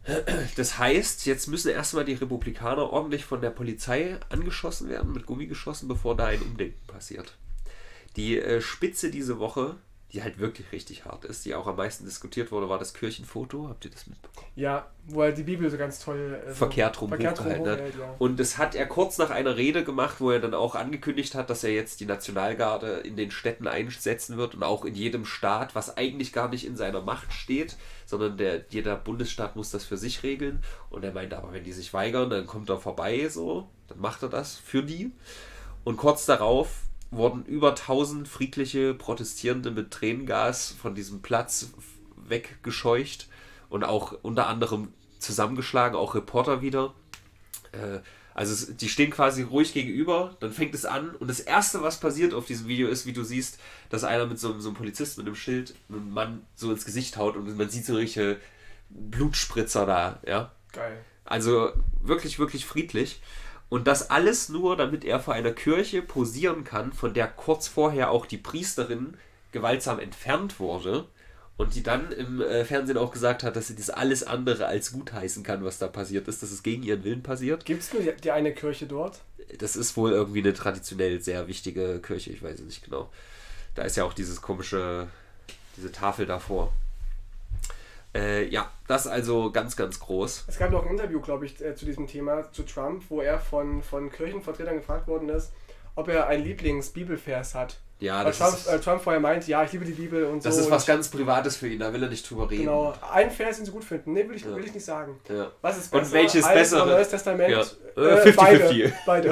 Das heißt, jetzt müssen erstmal die Republikaner ordentlich von der Polizei angeschossen werden, mit Gummi geschossen, bevor da ein Umdenken passiert. Die äh, Spitze diese Woche, die halt wirklich richtig hart ist, die auch am meisten diskutiert wurde, war das Kirchenfoto. Habt ihr das mitbekommen? Ja, wo er die Bibel so ganz toll äh, so Verkehrt rum verkehrt rum hochgehalten hat. hochhält, ja. Und das hat er kurz nach einer Rede gemacht, wo er dann auch angekündigt hat, dass er jetzt die Nationalgarde in den Städten einsetzen wird und auch in jedem Staat, was eigentlich gar nicht in seiner Macht steht, sondern der, jeder Bundesstaat muss das für sich regeln. Und er meinte aber, wenn die sich weigern, dann kommt er vorbei, so, dann macht er das für die. Und kurz darauf wurden über tausend friedliche Protestierende mit Tränengas von diesem Platz weggescheucht und auch unter anderem zusammengeschlagen, auch Reporter wieder. Äh, Also es, die stehen quasi ruhig gegenüber, dann fängt es an und das Erste, was passiert auf diesem Video ist, wie du siehst, dass einer mit so, einem- so einem Polizisten mit einem Schild einen Mann so ins Gesicht haut und man sieht so richtige Blutspritzer da, ja. Geil. Also wirklich, wirklich friedlich. Und das alles nur, damit er vor einer Kirche posieren kann, von der kurz vorher auch die Priesterin gewaltsam entfernt wurde. Und die dann im äh, Fernsehen auch gesagt hat, dass sie das alles andere als gutheißen kann, was da passiert ist, dass es gegen ihren Willen passiert. Gibt es nur die, die eine Kirche dort? Das ist wohl irgendwie eine traditionell sehr wichtige Kirche, ich weiß es nicht genau. Da ist ja auch dieses komische, diese Tafel davor. Äh, ja, das also ganz, ganz groß. Es gab noch ein Interview, glaube ich, äh, zu diesem Thema, zu Trump, wo er von, von Kirchenvertretern gefragt worden ist, ob er einen Lieblings-Bibelvers hat. Ja, Weil das Trump, ist, äh, Trump vorher meinte, ja, ich liebe die Bibel und so. das ist was und ganz Privates für ihn, da will er nicht drüber reden. Genau, ein Vers, den sie gut finden. Nee, will ich, Ja. will ich nicht sagen. Ja. Was ist Und besser? welches Altes bessere? oder Neues Testament? Ja. Äh, fifty beide. fifty. Beide.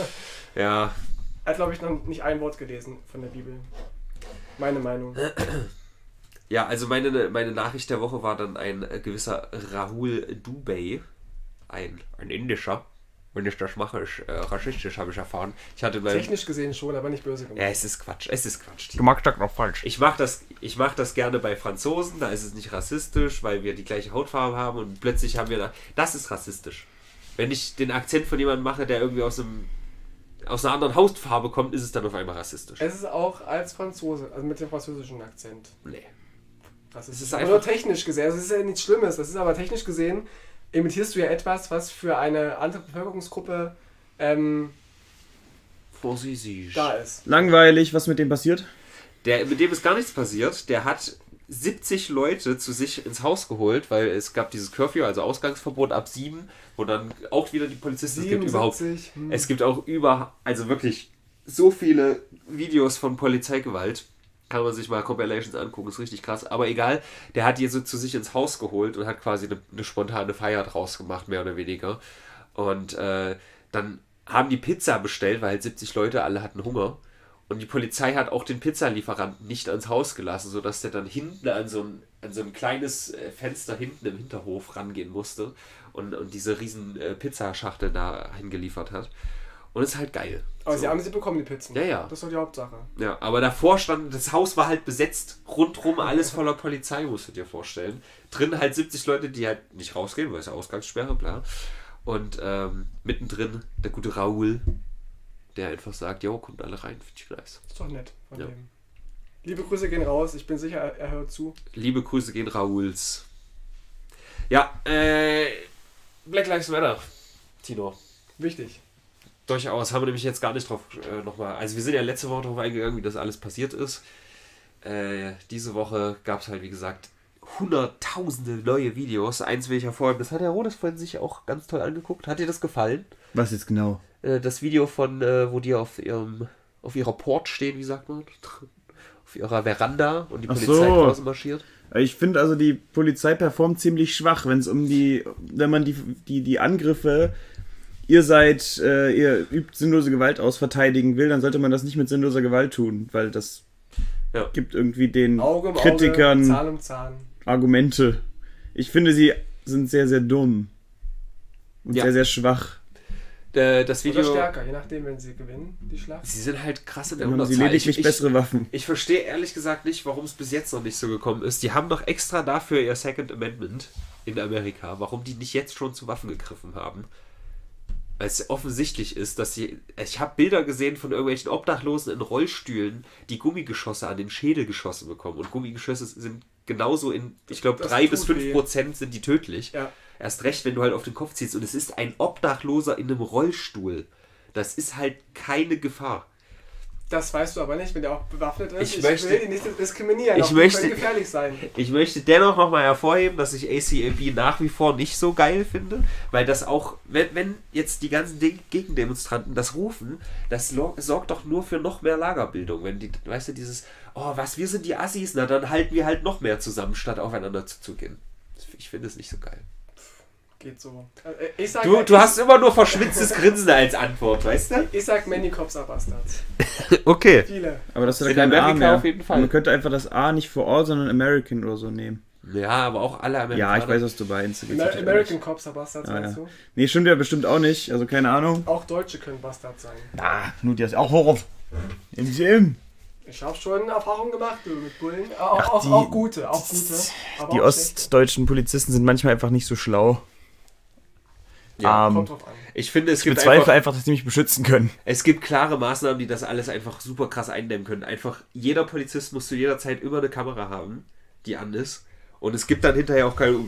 Ja, Er hat, glaube ich, noch nicht ein Wort gelesen von der Bibel. Meine Meinung. ja, also meine, meine Nachricht der Woche war dann ein äh, gewisser Rahul Dubey, ein, ein Indischer. Wenn ich das mache, ist äh, rassistisch, habe ich erfahren. Ich hatte mein, Technisch gesehen schon, aber nicht böse Ja, gemacht. es ist Quatsch, es ist Quatsch. Du magst das noch falsch. Ich mache das, ich mach das gerne bei Franzosen, da ist es nicht rassistisch, weil wir die gleiche Hautfarbe haben und plötzlich haben wir da... Das ist rassistisch. Wenn ich den Akzent von jemandem mache, der irgendwie aus, einem, aus einer anderen Hautfarbe kommt, ist es dann auf einmal rassistisch. Es ist auch als Franzose, also mit dem französischen Akzent. Nee. Das Es ist, ist aber einfach- nur technisch gesehen. Also es ist ja nichts Schlimmes. Das ist aber technisch gesehen, imitierst du ja etwas, was für eine andere Bevölkerungsgruppe ähm, Französisch. da ist. Langweilig, was mit dem passiert? Der, mit dem ist gar nichts passiert. Der hat siebzig Leute zu sich ins Haus geholt, weil es gab dieses Curfew, also Ausgangsverbot ab sieben, wo dann auch wieder die Polizisten, es gibt überhaupt, siebenundsiebzig, hm. es gibt auch über, also wirklich so viele Videos von Polizeigewalt, kann man sich mal Compilations angucken, ist richtig krass, aber egal, der hat die so zu sich ins Haus geholt und hat quasi eine, eine spontane Feier draus gemacht, mehr oder weniger. Und äh, dann haben die Pizza bestellt, weil halt siebzig Leute, alle hatten Hunger. Und die Polizei hat auch den Pizzalieferanten nicht ans Haus gelassen, sodass der dann hinten an so ein, an so ein kleines äh, Fenster hinten im Hinterhof rangehen musste und, und diese riesen äh, Pizzaschachtel da hingeliefert hat. Und es ist halt geil. Aber So. sie haben sie bekommen, die Pizzen. Ja, ja. Das ist doch die Hauptsache. Ja, aber davor stand, das Haus war halt besetzt, rundrum alles voller Polizei, musst du dir vorstellen. Drin halt siebzig Leute, die halt nicht rausgehen, weil es ja Ausgangssperre, bla. Und ähm, mittendrin der gute Raoul, der einfach sagt, jo, kommt alle rein, finde ich nice. Ist doch nett von Ja. dem. Liebe Grüße gehen raus. Ich bin sicher, er, er hört zu. Liebe Grüße gehen Raouls. Ja, äh, Black Lives Matter, Tino. Wichtig. Durchaus, haben wir nämlich jetzt gar nicht drauf äh, nochmal, also wir sind ja letzte Woche drauf eingegangen, wie das alles passiert ist. Äh, diese Woche gab es halt, wie gesagt, hunderttausende neue Videos. Eins will ich hervorheben, das hat der Rodes vorhin sich auch ganz toll angeguckt. Hat dir das gefallen? Was jetzt genau? Äh, das Video von, äh, wo die auf ihrem, auf ihrer Porch stehen, wie sagt man? Auf ihrer Veranda und die Ach Polizei so. draußen marschiert. Ich finde also, die Polizei performt ziemlich schwach, wenn es um die, wenn man die, die, die Angriffe, ihr seid, äh, ihr übt sinnlose Gewalt aus, verteidigen will, dann sollte man das nicht mit sinnloser Gewalt tun, weil das Ja. gibt irgendwie den Auge um Kritikern Auge, Zahn um Zahn. Argumente. Ich finde, sie sind sehr, sehr dumm. Und Ja. sehr, sehr schwach. Äh, das Oder Video, stärker, je nachdem, wenn sie gewinnen, die Schlacht. sie sind halt krass in der Dann haben sie Unterzahl. lediglich Ich- ich- bessere Waffen. Ich verstehe ehrlich gesagt nicht, warum es bis jetzt noch nicht so gekommen ist. Die haben doch extra dafür ihr Second Amendment in Amerika, warum die nicht jetzt schon zu Waffen gegriffen haben. Weil es offensichtlich ist, dass sie... Ich habe Bilder gesehen von irgendwelchen Obdachlosen in Rollstühlen, die Gummigeschosse an den Schädel geschossen bekommen. Und Gummigeschosse sind genauso in, ich glaube, Das drei tut bis fünf weh. Prozent sind die tödlich. Ja. Erst recht, wenn du halt auf den Kopf ziehst. Und es ist ein Obdachloser in einem Rollstuhl. Das ist halt keine Gefahr. Das weißt du aber nicht, wenn der auch bewaffnet ist. Ich möchte- will ihn nicht diskriminieren. Ich auch die möchte- können gefährlich sein. Ich möchte dennoch nochmal hervorheben, dass ich A C A B nach wie vor nicht so geil finde, weil das auch, wenn, wenn jetzt die ganzen Ding- Gegendemonstranten das rufen, das lo- sorgt doch nur für noch mehr Lagerbildung. Wenn die, weißt du, dieses, oh, was, wir sind die Assis, na dann halten wir halt noch mehr zusammen, statt aufeinander zuzugehen. Ich finde es nicht so geil. Geht so. Äh, Ich sag, Du, du hast immer nur verschmitztes Grinsen als Antwort, weißt du? Ich sag Many Cops are Bastards. Okay. Viele. Aber das ist ja In kein A Amerika mehr. auf jeden Fall. Man könnte einfach das A nicht for all, sondern American oder so nehmen. Ja, aber auch alle Ja, Amerikaner. ich weiß, was du meinst. Du Amer American Cops are Bastards, Ah, meinst ja. du? Nee, stimmt ja bestimmt auch nicht. Also keine Ahnung. Auch Deutsche können Bastards sein. Na, nur die ist auch Horror. Im Film. Ich habe schon Erfahrungen gemacht du, mit Bullen. Auch, Ach, auch, die- auch gute, auch gute. Aber Die auch schlechte. ostdeutschen Polizisten sind manchmal einfach nicht so schlau. Ja, Ähm, Kommt drauf an. ich finde, es ich gibt bezweifle einfach, einfach, dass die mich beschützen können. es gibt klare Maßnahmen, die das alles einfach super krass eindämmen können. Einfach jeder Polizist muss zu jeder Zeit immer eine Kamera haben, die an ist. Und es gibt dann hinterher auch keine...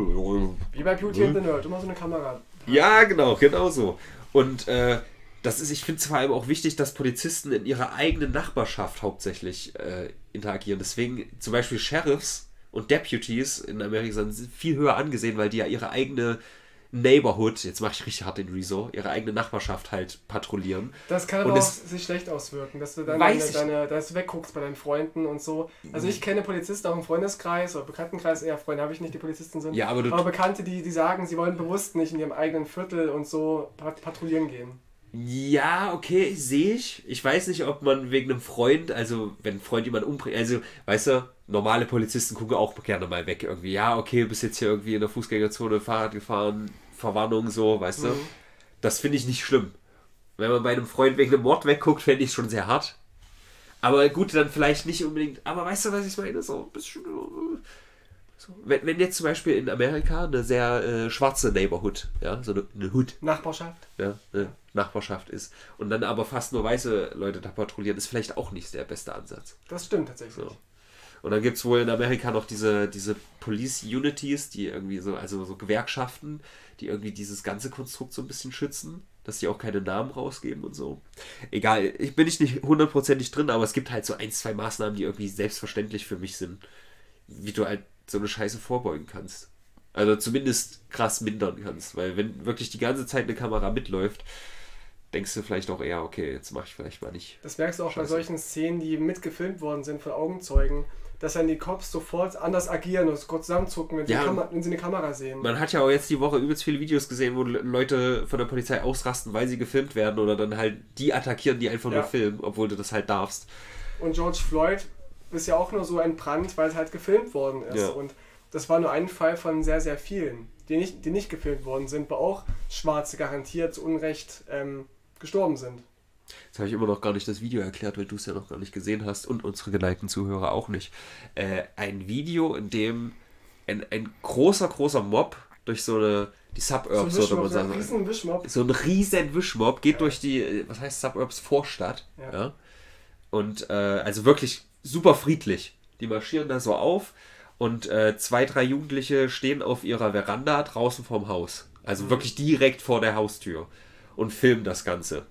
Wie bei Beauty and the Nerd, immer so eine Kamera. Ja, genau, genau so. Und äh, das ist, ich finde es vor allem auch wichtig, dass Polizisten in ihrer eigenen Nachbarschaft hauptsächlich äh, interagieren. Deswegen zum Beispiel Sheriffs und Deputies in Amerika sind viel höher angesehen, weil die ja ihre eigene Neighborhood, jetzt mache ich richtig hart den Rezo, ihre eigene Nachbarschaft halt patrouillieren. Das kann aber Und auch es- sich schlecht auswirken, dass du dann Weiß deine, ich. deine, dass du wegguckst bei deinen Freunden und so. Also ich kenne Polizisten auch im Freundeskreis oder Bekanntenkreis, eher Freunde habe ich nicht, die Polizisten sind. Ja, aber du- aber Bekannte, die, die sagen, sie wollen bewusst nicht in ihrem eigenen Viertel und so pat patrouillieren gehen. Ja, okay, sehe ich. Ich weiß nicht, ob man wegen einem Freund, also wenn ein Freund jemanden umbringt, also, weißt du, normale Polizisten gucken auch gerne mal weg irgendwie. Ja, okay, du bist jetzt hier irgendwie in der Fußgängerzone Fahrrad gefahren, Verwarnung so, weißt du. Mhm. Das finde ich nicht schlimm. Wenn man bei einem Freund wegen einem Mord wegguckt, fände ich es schon sehr hart. Aber gut, dann vielleicht nicht unbedingt, aber weißt du, was ich meine? So ein bisschen... äh, So. Wenn, wenn jetzt zum Beispiel in Amerika eine sehr äh, schwarze Neighborhood, ja, so eine, eine Hood, Nachbarschaft. ja, eine Nachbarschaft ist und dann aber fast nur weiße Leute da patrouillieren, ist vielleicht auch nicht der beste Ansatz. Das stimmt tatsächlich. So. Und dann gibt es wohl in Amerika noch diese, diese Police Unities, die irgendwie so, also so Gewerkschaften, die irgendwie dieses ganze Konstrukt so ein bisschen schützen, dass die auch keine Namen rausgeben und so. Egal, ich bin ich nicht hundertprozentig drin, aber es gibt halt so ein, zwei Maßnahmen, die irgendwie selbstverständlich für mich sind, wie du halt so eine Scheiße vorbeugen kannst. Also zumindest krass mindern kannst, weil wenn wirklich die ganze Zeit eine Kamera mitläuft, denkst du vielleicht auch eher, okay, jetzt mache ich vielleicht mal nicht. Das merkst du auch bei Scheiße. solchen Szenen, die mitgefilmt worden sind von Augenzeugen, dass dann die Cops sofort anders agieren und kurz zusammenzucken, wenn sie, Ja. eine Kamera- wenn sie eine Kamera sehen. Man hat ja auch jetzt die Woche übelst viele Videos gesehen, wo Le- Leute von der Polizei ausrasten, weil sie gefilmt werden oder dann halt die attackieren, die einfach Ja. nur filmen, obwohl du das halt darfst. Und George Floyd ist ja auch nur so entbrannt, weil es halt gefilmt worden ist. Ja. Und das war nur ein Fall von sehr, sehr vielen, die nicht, die nicht gefilmt worden sind, wo auch Schwarze garantiert zu Unrecht ähm, gestorben sind. Jetzt habe ich immer noch gar nicht das Video erklärt, weil du es ja noch gar nicht gesehen hast und unsere geneigten Zuhörer auch nicht. Äh, ein Video, in dem ein, ein großer, großer Mob durch so eine, die Suburbs, so sollte man Wischmob, so ein sagen. riesen Wischmob. So ein riesen Wischmob geht Ja. durch die, äh, was heißt Suburbs, Vorstadt. Ja. Ja. Und äh, also wirklich super friedlich. Die marschieren da so auf und äh, zwei, drei Jugendliche stehen auf ihrer Veranda draußen vorm Haus. Also Mhm. wirklich direkt vor der Haustür und filmen das Ganze.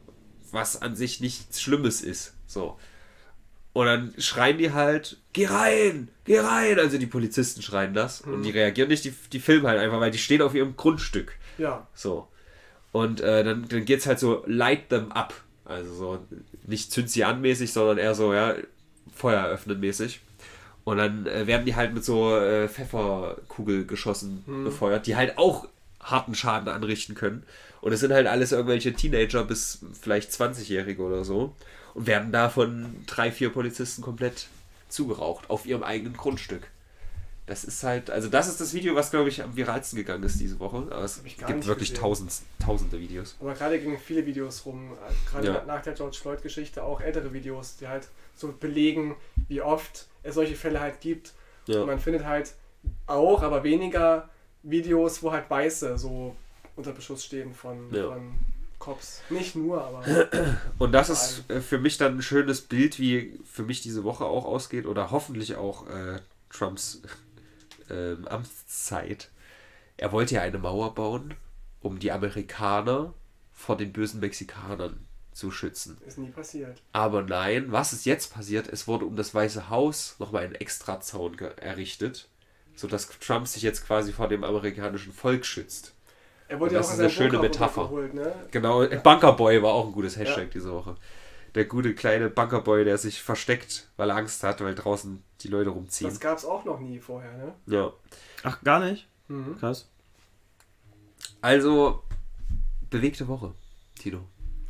Was an sich nichts Schlimmes ist. So. Und dann schreien die halt, geh rein, geh rein. Also die Polizisten schreien das und Mhm. die reagieren nicht, die, die filmen halt einfach, weil die stehen auf ihrem Grundstück. Ja. So. Und äh, dann, dann geht's halt so, light them up. Also so, nicht zünd sie an mäßig, sondern eher so, ja, Feuer öffnen mäßig. Und dann äh, werden die halt mit so äh, Pfefferkugelgeschossen Hm. befeuert, die halt auch harten Schaden anrichten können. Und es sind halt alles irgendwelche Teenager bis vielleicht zwanzigjährige oder so. Und werden da von drei, vier Polizisten komplett zugeraucht auf ihrem eigenen Grundstück. Das ist halt, also das ist das Video, was glaube ich am viralsten gegangen ist diese Woche. Aber es Hab ich gar gibt nicht wirklich gesehen. tausend, tausende Videos. Aber gerade gingen viele Videos rum, äh, gerade Ja. nach der George Floyd-Geschichte auch ältere Videos, die halt so belegen, wie oft es solche Fälle halt gibt. Ja. Und man findet halt auch, aber weniger Videos, wo halt Weiße so unter Beschuss stehen von, Ja. von Cops. Nicht nur, aber Und das ist äh, für mich dann ein schönes Bild, wie für mich diese Woche auch ausgeht oder hoffentlich auch äh, Trumps äh, Amtszeit. Er wollte ja eine Mauer bauen, um die Amerikaner vor den bösen Mexikanern zu schützen. ist nie passiert. Aber nein, was ist jetzt passiert? Es wurde um das Weiße Haus nochmal ein Extrazaun ge- errichtet, sodass Trump sich jetzt quasi vor dem amerikanischen Volk schützt. Er wurde Und ja das auch ist in eine seinem schöne Bunker Metapher. runtergeholt, ne? Genau, Bunkerboy war auch ein gutes Hashtag Ja. diese Woche. Der gute kleine Bunkerboy, der sich versteckt, weil er Angst hat, weil draußen die Leute rumziehen. Das gab es auch noch nie vorher, ne? Ja. Ach, gar nicht? Mhm. Krass. Also, bewegte Woche, Tino.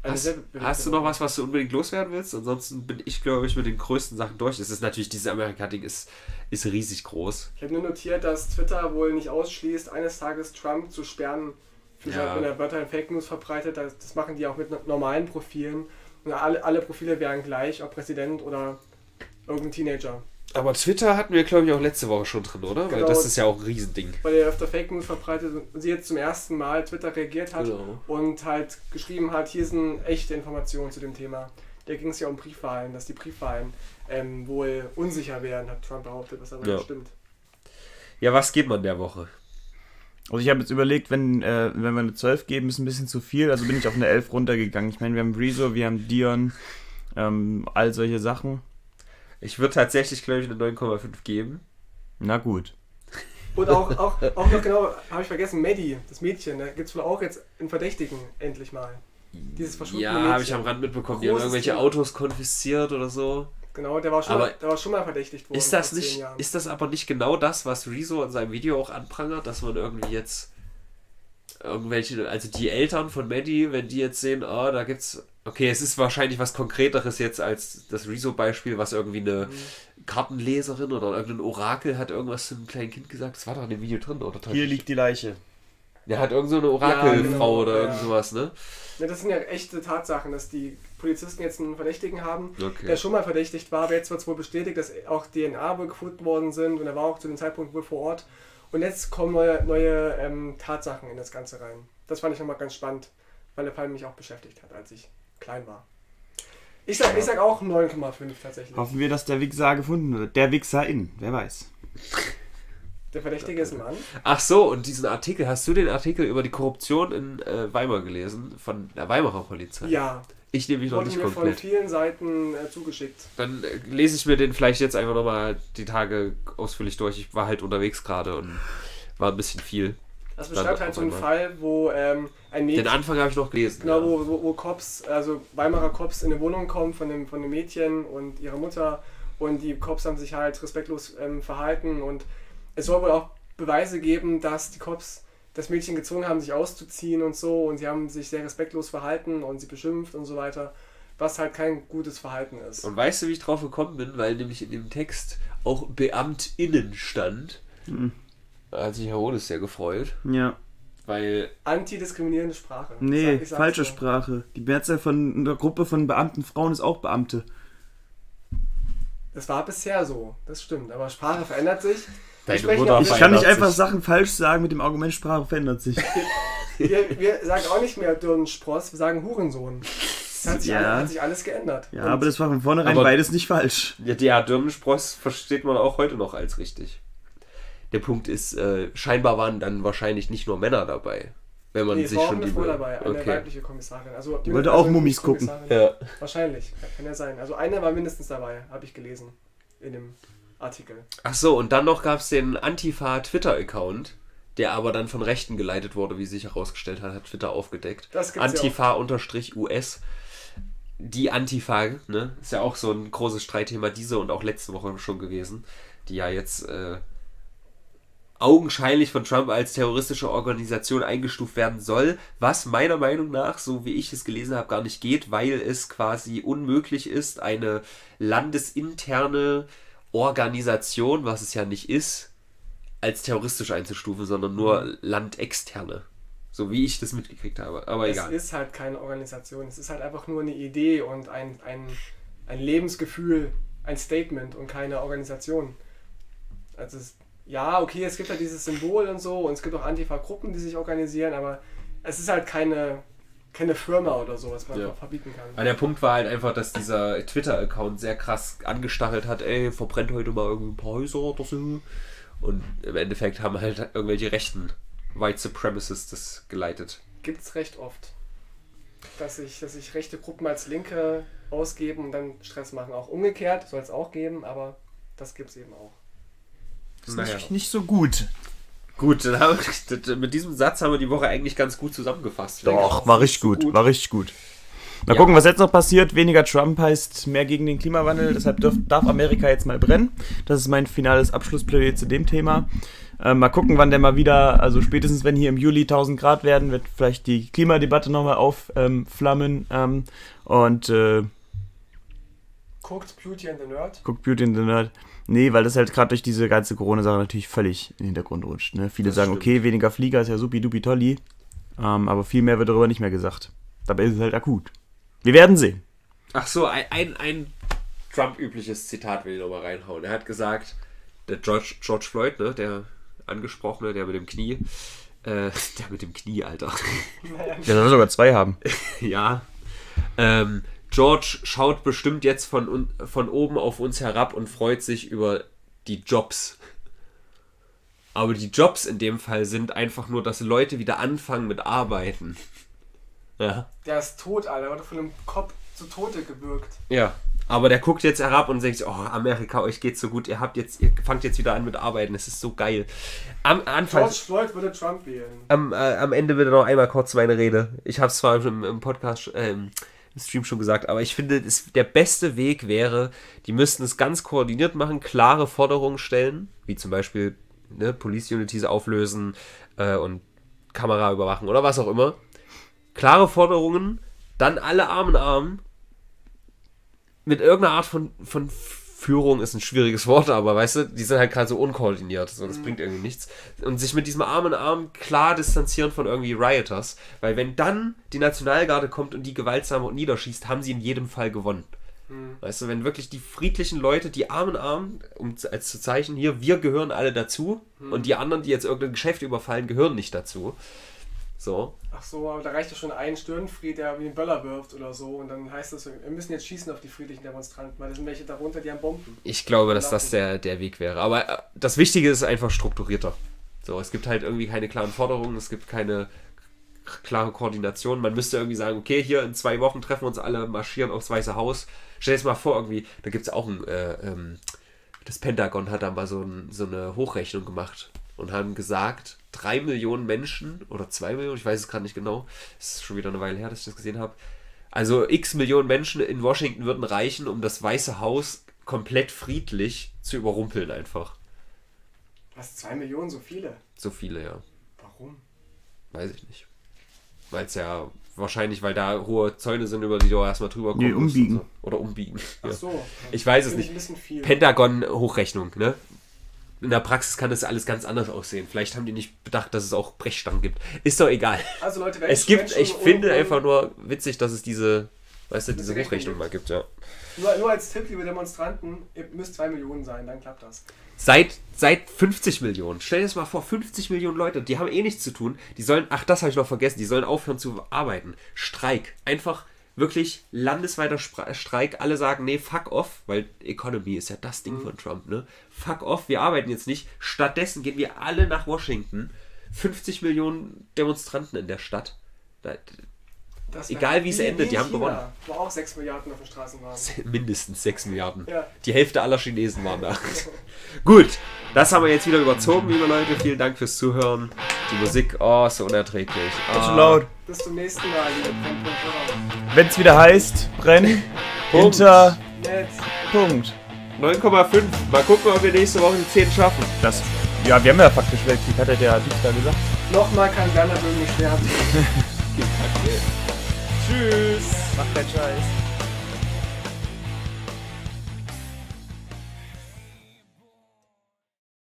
Eine Hast, sehr bewegte hast du noch Woche. was, was du unbedingt loswerden willst? Ansonsten bin ich, glaube ich, mit den größten Sachen durch. Es ist natürlich, dieses Amerika-Ding ist, ist riesig groß. Ich habe nur notiert, dass Twitter wohl nicht ausschließt, eines Tages Trump zu sperren, für Ja. wenn er weiterhin Fake News verbreitet. Das, das machen die auch mit no- normalen Profilen. Und alle, alle Profile wären gleich, ob Präsident oder irgendein Teenager. Aber Twitter hatten wir, glaube ich, auch letzte Woche schon drin, oder? Weil Genau. das ist ja auch ein Riesending. Weil er öfter Fake News verbreitet und sie jetzt zum ersten Mal Twitter reagiert hat Genau. und halt geschrieben hat, hier sind echte Informationen zu dem Thema. Da ging es ja um Briefwahlen, dass die Briefwahlen ähm, wohl unsicher wären, hat Trump behauptet, was aber Ja. nicht stimmt. Ja, was geht man der Woche? Also ich habe jetzt überlegt, wenn, äh, wenn wir eine zwölf geben, ist ein bisschen zu viel. Also bin ich auf eine elf runtergegangen. Ich meine, wir haben Rezo, wir haben Dion, ähm, all solche Sachen. Ich würde tatsächlich, glaube ich, eine neun Komma fünf geben. Na gut. Und auch, auch, auch noch genau, habe ich vergessen, Maddie, das Mädchen, da gibt es wohl auch jetzt einen Verdächtigen, endlich mal. Dieses verschwundene Ja, Mädchen. habe ich am Rand mitbekommen. Die haben Großes irgendwelche Thema. Autos konfisziert oder so. Genau, der war schon, Aber mal, der war schon mal verdächtigt worden. Ist das vor zehn nicht, Jahren. ist das aber nicht genau das, was Rezo in seinem Video auch anprangert, dass man irgendwie jetzt irgendwelche, also die Eltern von Maddie, wenn die jetzt sehen, ah, da gibt's, okay, es ist wahrscheinlich was Konkreteres jetzt als das Rezo-Beispiel, was irgendwie eine Mhm. Kartenleserin oder irgendein Orakel hat irgendwas zu einem kleinen Kind gesagt. Das war doch in dem Video drin, oder? Hier liegt die Leiche. Der hat irgend so eine Orakelfrau Ja, genau, oder ja. irgend sowas, ne? Ja, das sind ja echte Tatsachen, dass die Polizisten jetzt einen Verdächtigen haben, Okay. der schon mal verdächtigt war, aber jetzt wird es wohl bestätigt, dass auch D N A wohl gefunden worden sind und er war auch zu dem Zeitpunkt wohl vor Ort. Und jetzt kommen neue, neue ähm, Tatsachen in das Ganze rein. Das fand ich nochmal ganz spannend, weil der Fall mich auch beschäftigt hat, als ich klein war. Ich sag, ich sag auch neun Komma fünf tatsächlich. Hoffen wir, dass der Wichser gefunden wird. Der Wichserin, wer weiß. Der Verdächtige ist ein Mann. Ach so, und diesen Artikel, hast du den Artikel über die Korruption in äh, Weimar gelesen? Von der Weimarer Polizei? Ja, Ich nehme mich noch wurde nicht mir von komplett. vielen Seiten äh, zugeschickt. Dann äh, lese ich mir den vielleicht jetzt einfach nochmal die Tage ausführlich durch. Ich war halt unterwegs gerade und war ein bisschen viel. Das Dann beschreibt halt auf so einen einmal. Fall, wo ähm, ein Mädchen... Den Anfang habe ich noch gelesen. Genau, ja. wo, wo, wo Cops, also Weimarer Cops in eine Wohnung kommen von dem, von dem Mädchen und ihrer Mutter und die Cops haben sich halt respektlos ähm, verhalten und es soll wohl auch Beweise geben, dass die Cops das Mädchen gezwungen haben, sich auszuziehen und so und sie haben sich sehr respektlos verhalten und sie beschimpft und so weiter, was halt kein gutes Verhalten ist. Und weißt du, wie ich drauf gekommen bin? Weil nämlich in dem Text auch BeamtInnen stand. Hm. Da hat sich Herr Hodes sehr gefreut. Ja. Weil, Antidiskriminierende Sprache. Nee, Sag- ich sag's falsche dir. Sprache. Die Mehrzahl von einer Gruppe von Beamten Frauen ist auch Beamte. Das war bisher so, das stimmt, aber Sprache verändert sich. Deine sprechen Mutter auch- Ich Ich kann nicht verändert einfach sich. Sachen falsch sagen mit dem Argument, Sprache verändert sich. Wir, wir sagen auch nicht mehr Dirnenspross, wir sagen Hurensohn. Das hat sich, Ja. alle, hat sich alles geändert. Ja, Und aber das war von vornherein Aber- beides nicht falsch. ja, der Dirnenspross versteht man auch heute noch als richtig. Der Punkt ist, äh, scheinbar waren dann wahrscheinlich nicht nur Männer dabei. Wenn man nee, es sich war auch schon eine die Frau dabei, eine okay. weibliche Kommissarin. Also, Die wollte auch eine Mummis gucken. Kommissarin. Ja. Wahrscheinlich, kann ja sein. Also eine war mindestens dabei, habe ich gelesen in dem Artikel. Ach so, und dann noch gab es den Antifa-Twitter-Account, der aber dann von Rechten geleitet wurde, wie sich herausgestellt hat, hat Twitter aufgedeckt. Das gibt's Antifa-U S. Die Antifa, ne, ist ja auch so ein großes Streitthema diese und auch letzte Woche schon gewesen, die ja jetzt äh, augenscheinlich von Trump als terroristische Organisation eingestuft werden soll, was meiner Meinung nach, so wie ich es gelesen habe, gar nicht geht, weil es quasi unmöglich ist, eine landesinterne Organisation, was es ja nicht ist, als terroristisch einzustufen, sondern nur landexterne. So wie ich das mitgekriegt habe. Aber Es egal. ist halt keine Organisation, es ist halt einfach nur eine Idee und ein, ein, ein Lebensgefühl, ein Statement und keine Organisation. Also es, ja, okay, es gibt halt dieses Symbol und so und es gibt auch Antifa-Gruppen, die sich organisieren, aber es ist halt keine, keine Firma oder so, was man Ja. verbieten kann. Aber der Punkt war halt einfach, dass dieser Twitter-Account sehr krass angestachelt hat, ey, verbrennt heute mal irgendwie ein paar Häuser oder so. Und im Endeffekt haben halt irgendwelche rechten White Supremacists das geleitet. Gibt es recht oft, dass sich dass sich rechte Gruppen als Linke ausgeben und dann Stress machen. Auch umgekehrt soll es auch geben, aber das gibt es eben auch. Das ist Naja. nicht, nicht so gut. Gut, dann haben wir, mit diesem Satz haben wir die Woche eigentlich ganz gut zusammengefasst. Doch, war richtig gut, war richtig gut. Mal Ja. gucken, was jetzt noch passiert. Weniger Trump heißt mehr gegen den Klimawandel. Deshalb dürf, darf Amerika jetzt mal brennen. Das ist mein finales Abschlussplädoyer zu dem Thema. Ähm, mal gucken, wann der mal wieder, also spätestens wenn hier im Juli tausend Grad werden, wird vielleicht die Klimadebatte nochmal aufflammen. Ähm, und äh, Guckt Beauty and the Nerd. guckt Beauty in the Nerd. Nee, weil das halt gerade durch diese ganze Corona-Sache natürlich völlig in den Hintergrund rutscht. Ne? Viele Das sagen, stimmt. okay, weniger Flieger ist ja supi-dupi tolli. Ähm, aber viel mehr wird darüber nicht mehr gesagt. Dabei ist es halt akut. Wir werden sehen. Ach so, ein, ein, ein Trump-übliches Zitat will ich nochmal reinhauen. Er hat gesagt, der George, George Floyd, ne, der angesprochene, der mit dem Knie, äh, der mit dem Knie, Alter. Der soll sogar zwei haben. Ja. Ähm, George schaut bestimmt jetzt von, un- von oben auf uns herab und freut sich über die Jobs. Aber die Jobs in dem Fall sind einfach nur, dass Leute wieder anfangen mit Arbeiten. Ja. Der ist tot, Alter. Der wurde von einem Kopf zu Tode gewürgt. Ja. Aber der guckt jetzt herab und denkt sich, oh, Amerika, euch geht's so gut, ihr habt jetzt, ihr fangt jetzt wieder an mit Arbeiten, es ist so geil. Am Anfang. George Floyd würde Trump wählen. Am, äh, am Ende wird noch einmal kurz meine Rede. Ich habe es zwar im, im Podcast, ähm, im Stream schon gesagt, aber ich finde, es, der beste Weg wäre, die müssten es ganz koordiniert machen, klare Forderungen stellen, wie zum Beispiel ne, Police Unities auflösen äh, und Kamera überwachen oder was auch immer. Klare Forderungen, dann alle Arm in Arm mit irgendeiner Art von, von Führung ist ein schwieriges Wort, aber weißt du, die sind halt gerade so unkoordiniert, so, das mhm. bringt irgendwie nichts. Und sich mit diesem Arm in Arm klar distanzieren von irgendwie Rioters, weil wenn dann die Nationalgarde kommt und die gewaltsam und niederschießt, haben sie in jedem Fall gewonnen. Mhm. Weißt du, wenn wirklich die friedlichen Leute, die Arm in Arm, um als zu zeichnen, hier, wir gehören alle dazu mhm. und die anderen, die jetzt irgendein Geschäft überfallen, gehören nicht dazu. So. Ach so, aber da reicht ja schon ein Störenfried, der wie einen Böller wirft oder so und dann heißt es, wir müssen jetzt schießen auf die friedlichen Demonstranten, weil da sind welche darunter, die haben Bomben. Ich glaube, dass das der, der Weg wäre. Aber äh, das Wichtige ist einfach strukturierter. So, es gibt halt irgendwie keine klaren Forderungen, es gibt keine klare Koordination. Man müsste irgendwie sagen, okay, hier in zwei Wochen treffen wir uns alle, marschieren aufs Weiße Haus. Stell dir das mal vor, irgendwie, da gibt es auch ein, äh, ähm, das Pentagon hat da mal so, ein, so eine Hochrechnung gemacht und haben gesagt, drei Millionen Menschen oder zwei Millionen, ich weiß es gerade nicht genau, es ist schon wieder eine Weile her, dass ich das gesehen habe. Also x Millionen Menschen in Washington würden reichen, um das Weiße Haus komplett friedlich zu überrumpeln einfach. Was, zwei Millionen, so viele? So viele, ja. Warum? Weiß ich nicht. Weil es ja wahrscheinlich, weil da hohe Zäune sind, über die du erstmal drüber kommen Nee, musst umbiegen. und so. Oder umbiegen. Ach Ja. so. Ich weiß es Finde ich nicht. ein bisschen viel. Pentagon-Hochrechnung, ne? In der Praxis kann das alles ganz anders aussehen. Vielleicht haben die nicht bedacht, dass es auch Brechstangen gibt. Ist doch egal. Also Leute, wenn Es gibt, Menschen ich finde und- einfach nur witzig, dass es diese, weißt du, diese Rechnung Hochrechnung mal gibt, ja. Nur, nur als Tipp, liebe Demonstranten, ihr müsst zwei Millionen sein, dann klappt das. Seit, seit fünfzig Millionen. Stell dir das mal vor, fünfzig Millionen Leute, die haben eh nichts zu tun. Die sollen, ach, das habe ich noch vergessen, die sollen aufhören zu arbeiten. Streik. Einfach wirklich landesweiter Spra- Streik. Alle sagen, nee, fuck off, weil Economy ist ja das Ding Mhm. von Trump, ne? Fuck off, wir arbeiten jetzt nicht. Stattdessen gehen wir alle nach Washington. fünfzig Millionen Demonstranten in der Stadt. Da, Das Egal, wäre wie es wie- endet, wie die in haben China, gewonnen. Wo auch sechs Milliarden auf den Straßen waren. mindestens sechs Milliarden. Ja. Die Hälfte aller Chinesen waren da. Gut, das haben wir jetzt wieder überzogen, liebe Leute. Vielen Dank fürs Zuhören. Die Musik, oh, so unerträglich. Ist zu Ah. laut. Bis zum nächsten Mal, liebe Brennpunkthörer. Wenn es wieder heißt, brennen, Punkt. hinter, Nett. Punkt. neun Komma fünf. Mal gucken, ob wir nächste Woche die zehn schaffen. Das, ja, wir haben ja faktisch Weltkrieg, hat ja der Typ da gesagt. Nochmal kann Werner Böhm nicht sterben. Tschüss. Macht keinen Scheiß.